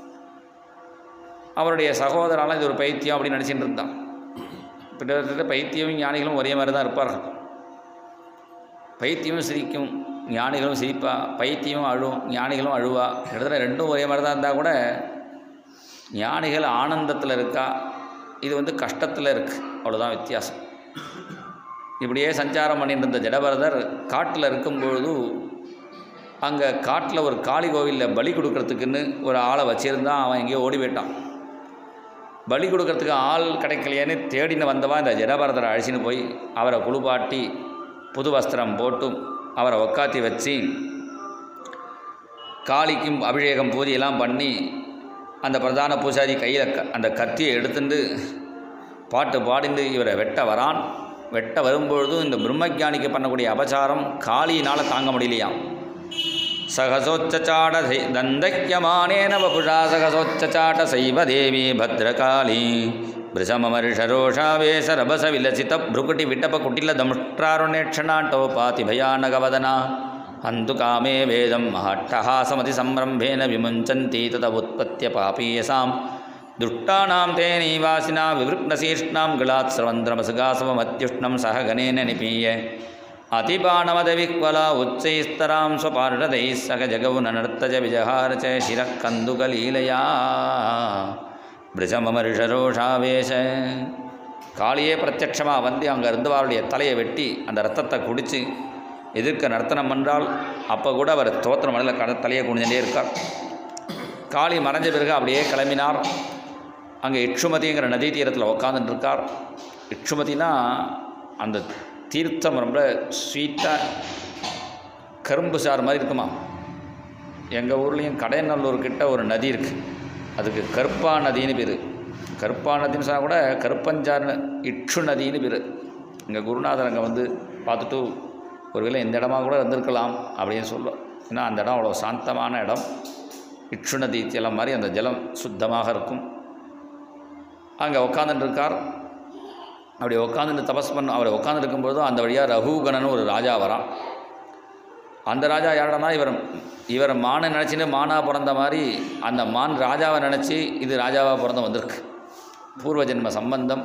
அவருடைய சகோதரால் இது ஒரு பைத்தியம் அப்படின்னு நினச்சிட்டு இருந்தான். கிட்டத்தட்ட பைத்தியமும் ஞானிகளும் ஒரே மாதிரி தான் இருப்பார்கள். பைத்தியமும் சிரிக்கும், ஞானிகளும் சிரிப்பா. பைத்தியமும் அழுவும், ஞானிகளும் அழுவா. கிட்டத்தட்ட ரெண்டும் ஒரே மாதிரி தான் இருந்தால் கூட ஞானிகள் ஆனந்தத்தில் இருக்கா, இது கஷ்டத்தில் இருக்குது, அவ்வளோதான் வித்தியாசம். இப்படியே சஞ்சாரம் பண்ணிட்டு இருந்த ஜடபரதர் காட்டில் இருக்கும்பொழுது அங்கே காட்டில் ஒரு காளி கோவிலில் பலி கொடுக்கறதுக்குன்னு ஒரு ஆளை வச்சுருந்தான். அவன் எங்கேயோ ஓடி போயிட்டான். பலி கொடுக்கறதுக்கு ஆள் கிடைக்கலையேன்னு தேடின்னு வந்தவன் இந்த ஜடபரதரை அழிச்சின்னு போய் அவரை குளிப்பாட்டி புது வஸ்திரம் போட்டு அவரை உக்காத்தி வச்சு காளிக்கும் அபிஷேகம் பூஜையெல்லாம் பண்ணி அந்த பிரதான பூசாரி கையில் அந்த கத்தியை எடுத்துட்டு பாட்டு பாடிந்து இவரை வெட்ட வரான். வெட்ட வரும்பொழுதும் இந்த பிரம்மஜானிக்கு பண்ணக்கூடிய அபச்சாரம் காளியினால் தாங்க முடியலையாம். சகசோச்சாட தந்தக்கியமானேன வபுஷா சகசோச்சாட்ட சைவ தேவி பத்ரகாளி பிருஷமமர்ஷரோஷாவேச ரபச விலசித புருகுட்டி விட்டப குட்டில தமுஷ்டாருணேட்சணாட்டோபாதி பயானகவதனா ஹந்து காமே வேதம் மஹட்டஹாசமதி சம்ரம்பேன விமுஞ்சந்தி தத உற்பத்திய பாபீயசாம் துஷ்டானாம் தேனீவாசினா விவருக்னசீஷ்ணாம் கிளாத் ஸ்ரவந்திரமசுகாசவமத்யுஷ்ணம் சக கணேன நிபீய அதிபானமதவிக்வலா உச்சைஸ்தராம் ஸ்வபார்ஷதை சக ஜகவுன நர்த்தஜ விஜஹார ச சிரக் கந்துகலீலையா பிருஷமமர்ஷரோஷாவேஷ. காளியே பிரத்யட்சமாக வந்து அங்கே இருந்தவருடைய தலையை வெட்டி அந்த ரத்தத்தை குடித்து எதிர்க்க நர்த்தனம் பண்ணுறாள். அப்போ கூட அவர் தோத்திரம் மலையில் தலையை குனிஞ்சுட்டே இருக்கார். காளி மறைஞ்ச பிறகு அப்படியே கிளம்பினார். அங்கே இட்சுமதிங்கிற நதி தீரத்தில் உட்காந்துட்டு இருக்கார். இட்சுமதினா அந்த தீர்த்தம் ரொம்ப ஸ்வீட்டாக கரும்பு சாறு மாதிரி இருக்குமா. எங்கள் ஊர்லேயும் கடையநல்லூர்கிட்ட ஒரு நதி இருக்குது, அதுக்கு கருப்பா நதின்னு பேர். கருப்பா நதின்னு சொன்னால் கூட கருப்பஞ்சாறு இட்சு நதின்னு பேர். எங்கள் குருநாதர் அங்கே வந்து பார்த்துட்டு ஒருவேளை இந்த இடமா கூட இருந்திருக்கலாம் அப்படின்னு சொல்லுவோம். ஏன்னா அந்த இடம் அவ்வளோ சாந்தமான இடம். இட்சு நதி ஜலம் மாதிரி அந்த ஜலம் சுத்தமாக இருக்கும். அங்கே உட்காந்துட்டு இருக்கார். அப்படி உட்காந்துட்டு தபஸ் பண்ண அவர் உட்காந்து இருக்கும்போதும் அந்த வழியாக ரகுகணன் ஒரு ராஜா வரான். அந்த ராஜா யாருடனா இவர் மானை நினச்சின்னு மானாக பிறந்த மாதிரி அந்த மான் ராஜாவை நினச்சி இது ராஜாவாக பிறந்த வந்திருக்கு. பூர்வ ஜென்ம சம்பந்தம்.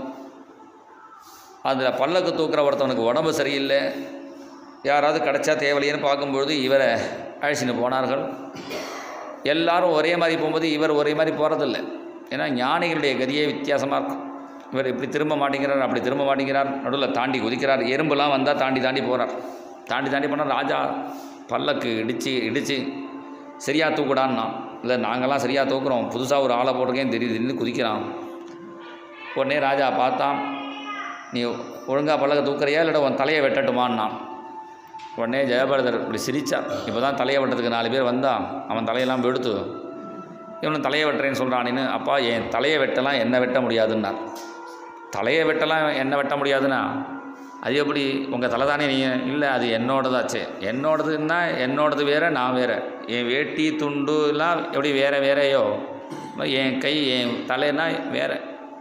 அதில் பல்லக்கு தூக்குற ஒருத்தவனுக்கு உடம்பு சரியில்லை, யாராவது கிடச்சா தேவலையேன்னு பார்க்கும்பொழுது இவரை அழைச்சின்னு போனார்கள். எல்லாரும் ஒரே மாதிரி போகும்போது இவர் ஒரே மாதிரி போகிறதில்லை. ஏன்னா ஞானிகளுடைய கதியே வித்தியாசமாக இருக்கும். இவர் இப்படி திரும்ப மாட்டேங்கிறார், அப்படி திரும்ப மாட்டேங்கிறார், நடுவில் தாண்டி குதிக்கிறார். எறும்புலாம் வந்தால் தாண்டி போகிறார். தாண்டி போனால் ராஜா பல்லக்கு இடித்து சரியாக தூக்குடான்னா, இல்லை நாங்கள்லாம் சரியாக தூக்குறோம், புதுசாக ஒரு ஆளை போட்டிருக்கேன் திடீர்னு குதிக்கிறான். உடனே ராஜா பார்த்தான், நீ ஒழுங்காக பல்லக்கு தூக்குறியா இல்லை உன் தலையை வெட்டட்டுமான்னா. உடனே ஜெயபரதர் இப்படி சிரித்தான். இப்போ தான் தலையை வெட்டுறதுக்கு 4 பேர் வந்தான், அவன் தலையெல்லாம் வெடுத்து இவனு தலையை வெட்டுறேன்னு சொல்கிறான்னு. அப்பா என் தலையை வெட்டலாம் என்ன வெட்ட முடியாதுன்னார். தலையை வெட்டலாம் என்ன வெட்ட முடியாதுன்னா அது எப்படி, உங்கள் தலை தானே நீங்கள், இல்லை அது என்னோடதாச்சே. என்னோடதுன்னா என்னோடது வேறு, நான் வேறு. என் வேட்டி துண்டுலாம் எப்படி வேறையோ, என் கை என் தலைன்னா வேறு,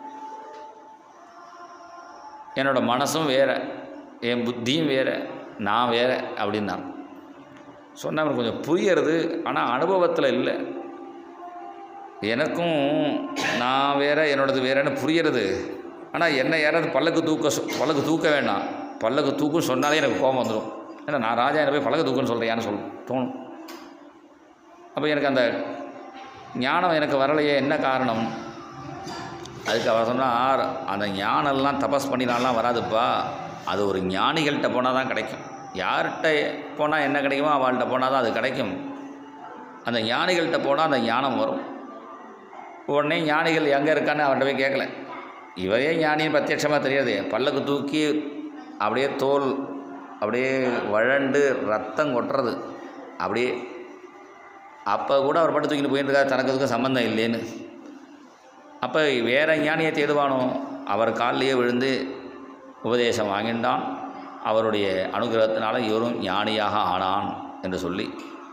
என்னோடய மனசும் வேறு, என் புத்தியும் வேறு, நான் வேறு அப்படின்னார். சொன்னால் கொஞ்சம் புரியறது, ஆனால் அனுபவத்தில் இல்லை. எனக்கும் நான் வேறு என்னோடது வேறுன்னு புரியறது. ஆனால் என்ன யாராவது பல்லக்கு தூக்க வேண்டாம், பல்லக்கு தூக்குன்னு சொன்னாலே எனக்கு கோபம் வந்துடும். ஏன்னா நான் ராஜா என்ன போய் பல்லக்கு தூக்குன்னு சொல்கிறேன்னு தோணும். அப்போ எனக்கு அந்த ஞானம் எனக்கு வரலையே, என்ன காரணம்? அதுக்கு அவர் சொன்னால், அந்த ஞானம்லாம் தபஸ் பண்ணினாலாம் வராதுப்பா, அது ஒரு ஞானிகள்கிட்ட போனால் தான் கிடைக்கும். யார்கிட்ட போனால் என்ன கிடைக்குமோ அவள்கிட்ட போனால் தான் அது கிடைக்கும். அந்த ஞானிகள்கிட்ட போனால் அந்த ஞானம் வரும். உடனே ஞானிகள் எங்கே இருக்கான்னு அவன்கிட்ட போய் கேட்கல. இவரே ஞானின்னு பிரத்யட்சமாக தெரியாது. பல்லக்கு தூக்கி அப்படியே தோல் அப்படியே வழண்டு ரத்தம் கொட்டுறது அப்படியே. அப்போ கூட அவர் பாட்டு தூக்கிட்டு போயிட்டு இருக்காரு, தனக்கு அதுக்கும் சம்மந்தம் இல்லைன்னு. அப்போ வேறு ஞானியை தேடுவானோ? அவர் காலிலேயே விழுந்து உபதேசம் வாங்கின்றான். அவருடைய அனுகிரகத்தினால இவரும் ஞானியாக ஆனான் என்று சொல்லி,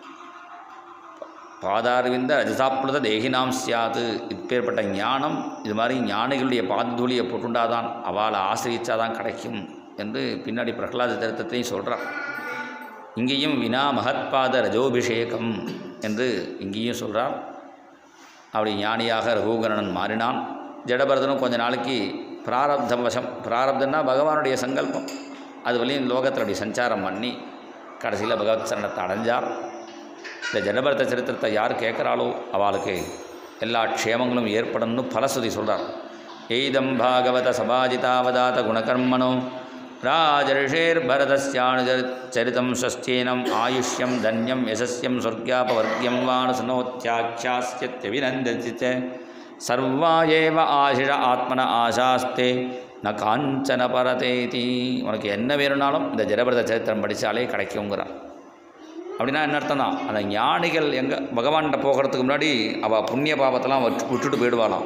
பாதார்விந்த ரஜசாப்ளுத தேகினாம் சியாது. இப்பேற்பட்ட ஞானம் இது மாதிரி ஞானிகளுடைய பாதூலியை போட்டுண்டாதான், அவளை ஆசிரியிச்சாதான் கிடைக்கும் என்று பின்னாடி பிரகலாத சரித்திரத்தையும் சொல்கிறார். இங்கேயும் வினா மகத்பாத ரஜோபிஷேகம் என்று இங்கேயும் சொல்கிறார். அப்படி ஞானியாக ரகுகரணன் மாறினான். ஜடபரதனும் கொஞ்ச நாளைக்கு பிராரப்தம் வசம், பிராரப்தன்னா பகவானுடைய சங்கல்பம், அது வழியும் லோகத்தில் அப்படி சஞ்சாரம் பண்ணி கடைசியில் பகவத் சரணத்தை அடைஞ்சார். இந்த ஜடபரத சரித்திரத்தை யார் கேட்குறாளோ அவளுக்கு எல்லா க்ஷேமங்களும் ஏற்படணும்னு பலஸ்ருதி சொல்கிறார். எய்தம் பாகவத சபாஜிதாவதாத குணகர்மனோ ராஜர்ஷேர் பரதஸ்யானு சரிதம் ஸ்வஸ்தீனம் ஆயுஷ்யம் தன்யம் யசஸ்யம் சொர்க்யாபவர்க்கியம் வானசனோத்யாட்சாஸ்யத்யவிநந்ததிச்ச சர்வா ஏவ ஆசிஷ ஆத்மன ஆசாஸ்தே ந காஞ்சன பரதேதி. உனக்கு என்ன வேணும்னாலும் இந்த ஜடபரத சரித்திரம் படித்தாலே கிடைக்குங்கிறான். அப்படின்னா என்ன அர்த்தம் தான், அந்த ஞானிகள் எங்கே பகவான்கிட்ட போகிறதுக்கு முன்னாடி அவள் புண்ணிய பாவத்தெல்லாம் விட்டுட்டு போயிடுவாளாம்.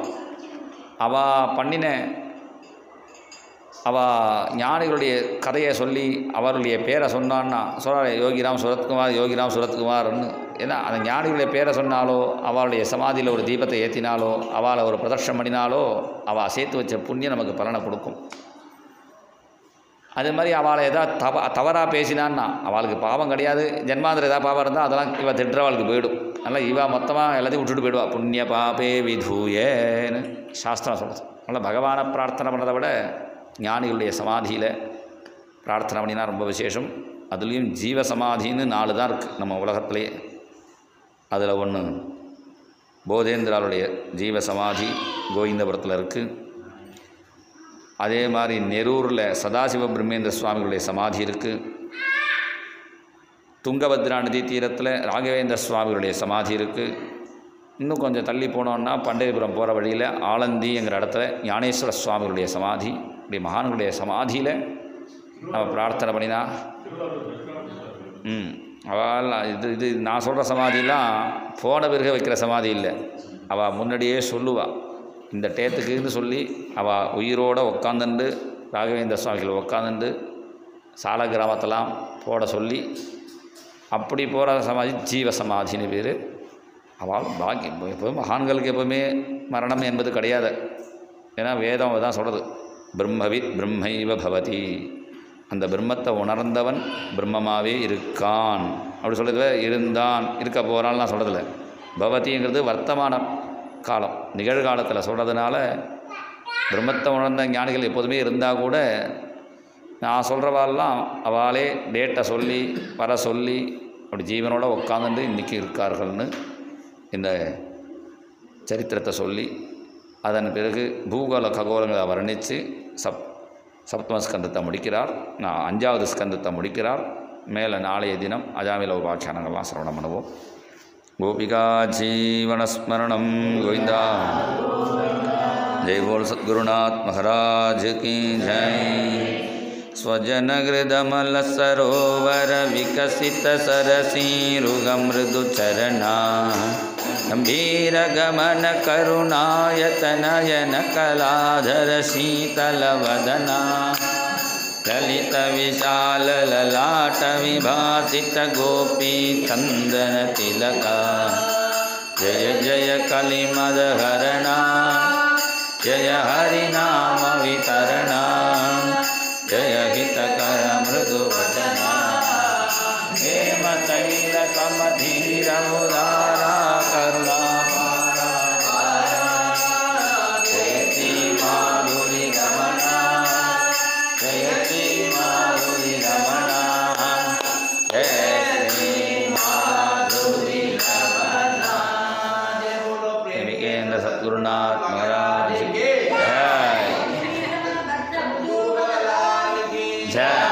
அவள் ஞானிகளுடைய கதையை சொல்லி அவருடைய பேரை சொன்னான்னா சொல்கிறாள், யோகிராம் சுரத்குமார், யோகிராம் சுரத்குமார்னு. ஏன்னா அந்த ஞானிகளுடைய பேரை சொன்னாலோ, அவளுடைய சமாதியில் ஒரு தீபத்தை ஏற்றினாலோ, அவளை ஒரு பிரதர்ஷனம் பண்ணினாலோ அவள் சேர்த்து வச்ச புண்ணியம் நமக்கு பலனை கொடுக்கும். அது மாதிரி அவளை எதாவது தவறாக பேசினான்னா அவளுக்கு பாவம் கிடையாது. ஜென்மாந்திர ஏதாவது பாவம் இருந்தால் அதெல்லாம் இவள் திட்டுறவாளுக்கு போயிடும். அதனால் இவள் மொத்தமாக எல்லாத்தையும் விட்டுட்டு போயிடுவா. புண்ணிய பாபே விதூயேன்னு சாஸ்திரம் சொல்லுது. அதனால் பகவானை பிரார்த்தனை பண்ணுறதை விட ஞானிகளுடைய சமாதியில் பிரார்த்தனை பண்ணினா ரொம்ப விசேஷம். அதுலேயும் ஜீவ சமாதின்னு 4 தான் இருக்குது நம்ம உலகத்திலே. அதில் ஒன்று போதேந்திராளுடைய ஜீவ சமாதி கோவிந்தபுரத்தில் இருக்குது. அதே மாதிரி நெரூரில் சதாசிவ பிரம்மேந்திர சுவாமிகளுடைய சமாதி இருக்குது. துங்கபத்ரா நதி தீரத்தில் ராகவேந்திர சுவாமிகளுடைய சமாதி இருக்குது. இன்னும் கொஞ்சம் தள்ளி போனோன்னா பண்டரிபுரம் போகிற வழியில் ஆலந்திங்கிற இடத்துல ஞானேஸ்வர சுவாமிகளுடைய சமாதி. இப்படி மகான்களுடைய சமாதியில் நம்ம பிரார்த்தனை பண்ணினா அவள் இது நான் சொல்கிற சமாதிலாம் போன பிறகு வைக்கிற சமாதி இல்லை. அவள் முன்னாடியே சொல்லுவாள் இந்த டேத்துக்குன்னு சொல்லி. அவள் உயிரோடு உட்காந்துண்டு ராகவேந்திர சுவாமிகள் உட்காந்துண்டு சால கிராமத்தெல்லாம் போட சொல்லி அப்படி போகிற சமாதி ஜீவ சமாதின்னு பேர். அவள் பாக்கியம். எப்போதும் மகான்களுக்கு எப்போவுமே மரணம் என்பது கிடையாது. ஏன்னா வேதம் தான் சொல்கிறது, பிரம்மவித் பிரம்மைவ பவதி. அந்த பிரம்மத்தை உணர்ந்தவன் பிரம்மமாகவே இருக்கான் அப்படி சொல்கிறதுல இருந்தான் இருக்க போகிறான்லாம் சொல்கிறதில்ல. பவதிங்கிறது வர்த்தமான காலம், நிகழ்காலத்தில் சொல்கிறதுனால பிரம்மத்தை உணர்ந்த ஞானிகள் எப்போதுமே இருந்தால் கூட நான் சொல்கிறவாள்லாம் அவளே டேட்டை சொல்லி வர சொல்லி அப்படி ஜீவனோடு உட்காந்துட்டு இன்றைக்கி இருக்கார்கள்னு இந்த சரித்திரத்தை சொல்லி அதன் பிறகு பூகோள ககோளங்களை வர்ணித்து சப்தம ஸ்கந்தத்தை முடிக்கிறார். 5வது ஸ்கந்தத்தை முடிக்கிறார். மேலே நாளைய தினம் அஜாமில உபாக்கியானங்கள்லாம் சிரவணம் பண்ணுவோம். கோபிகா ஜீவனஸ்மரணம் கோவிந்தா. जय बोल सद्गुरुनाथ महाराज की जय। स्वजन हृदमल सरोवर विकसित सरसीरुग मृदु चरणा गंभीर गमन करुणायतनयन कलाधर शीतल वदना ललित विशाल ललाट विभासित गोपी चंदन तिलका जय जय कलिमद हरणा जय हरिनाम वितरणा जय हितकर मृदु वचना हेम तैल समधीर उदारा करुणा जयति माधुरी रमणा जयति माधुरी रमणा जयति माधुरी रमणा। प्रेमिकेन्द्र सद्गुरुनाथ महाराज जय।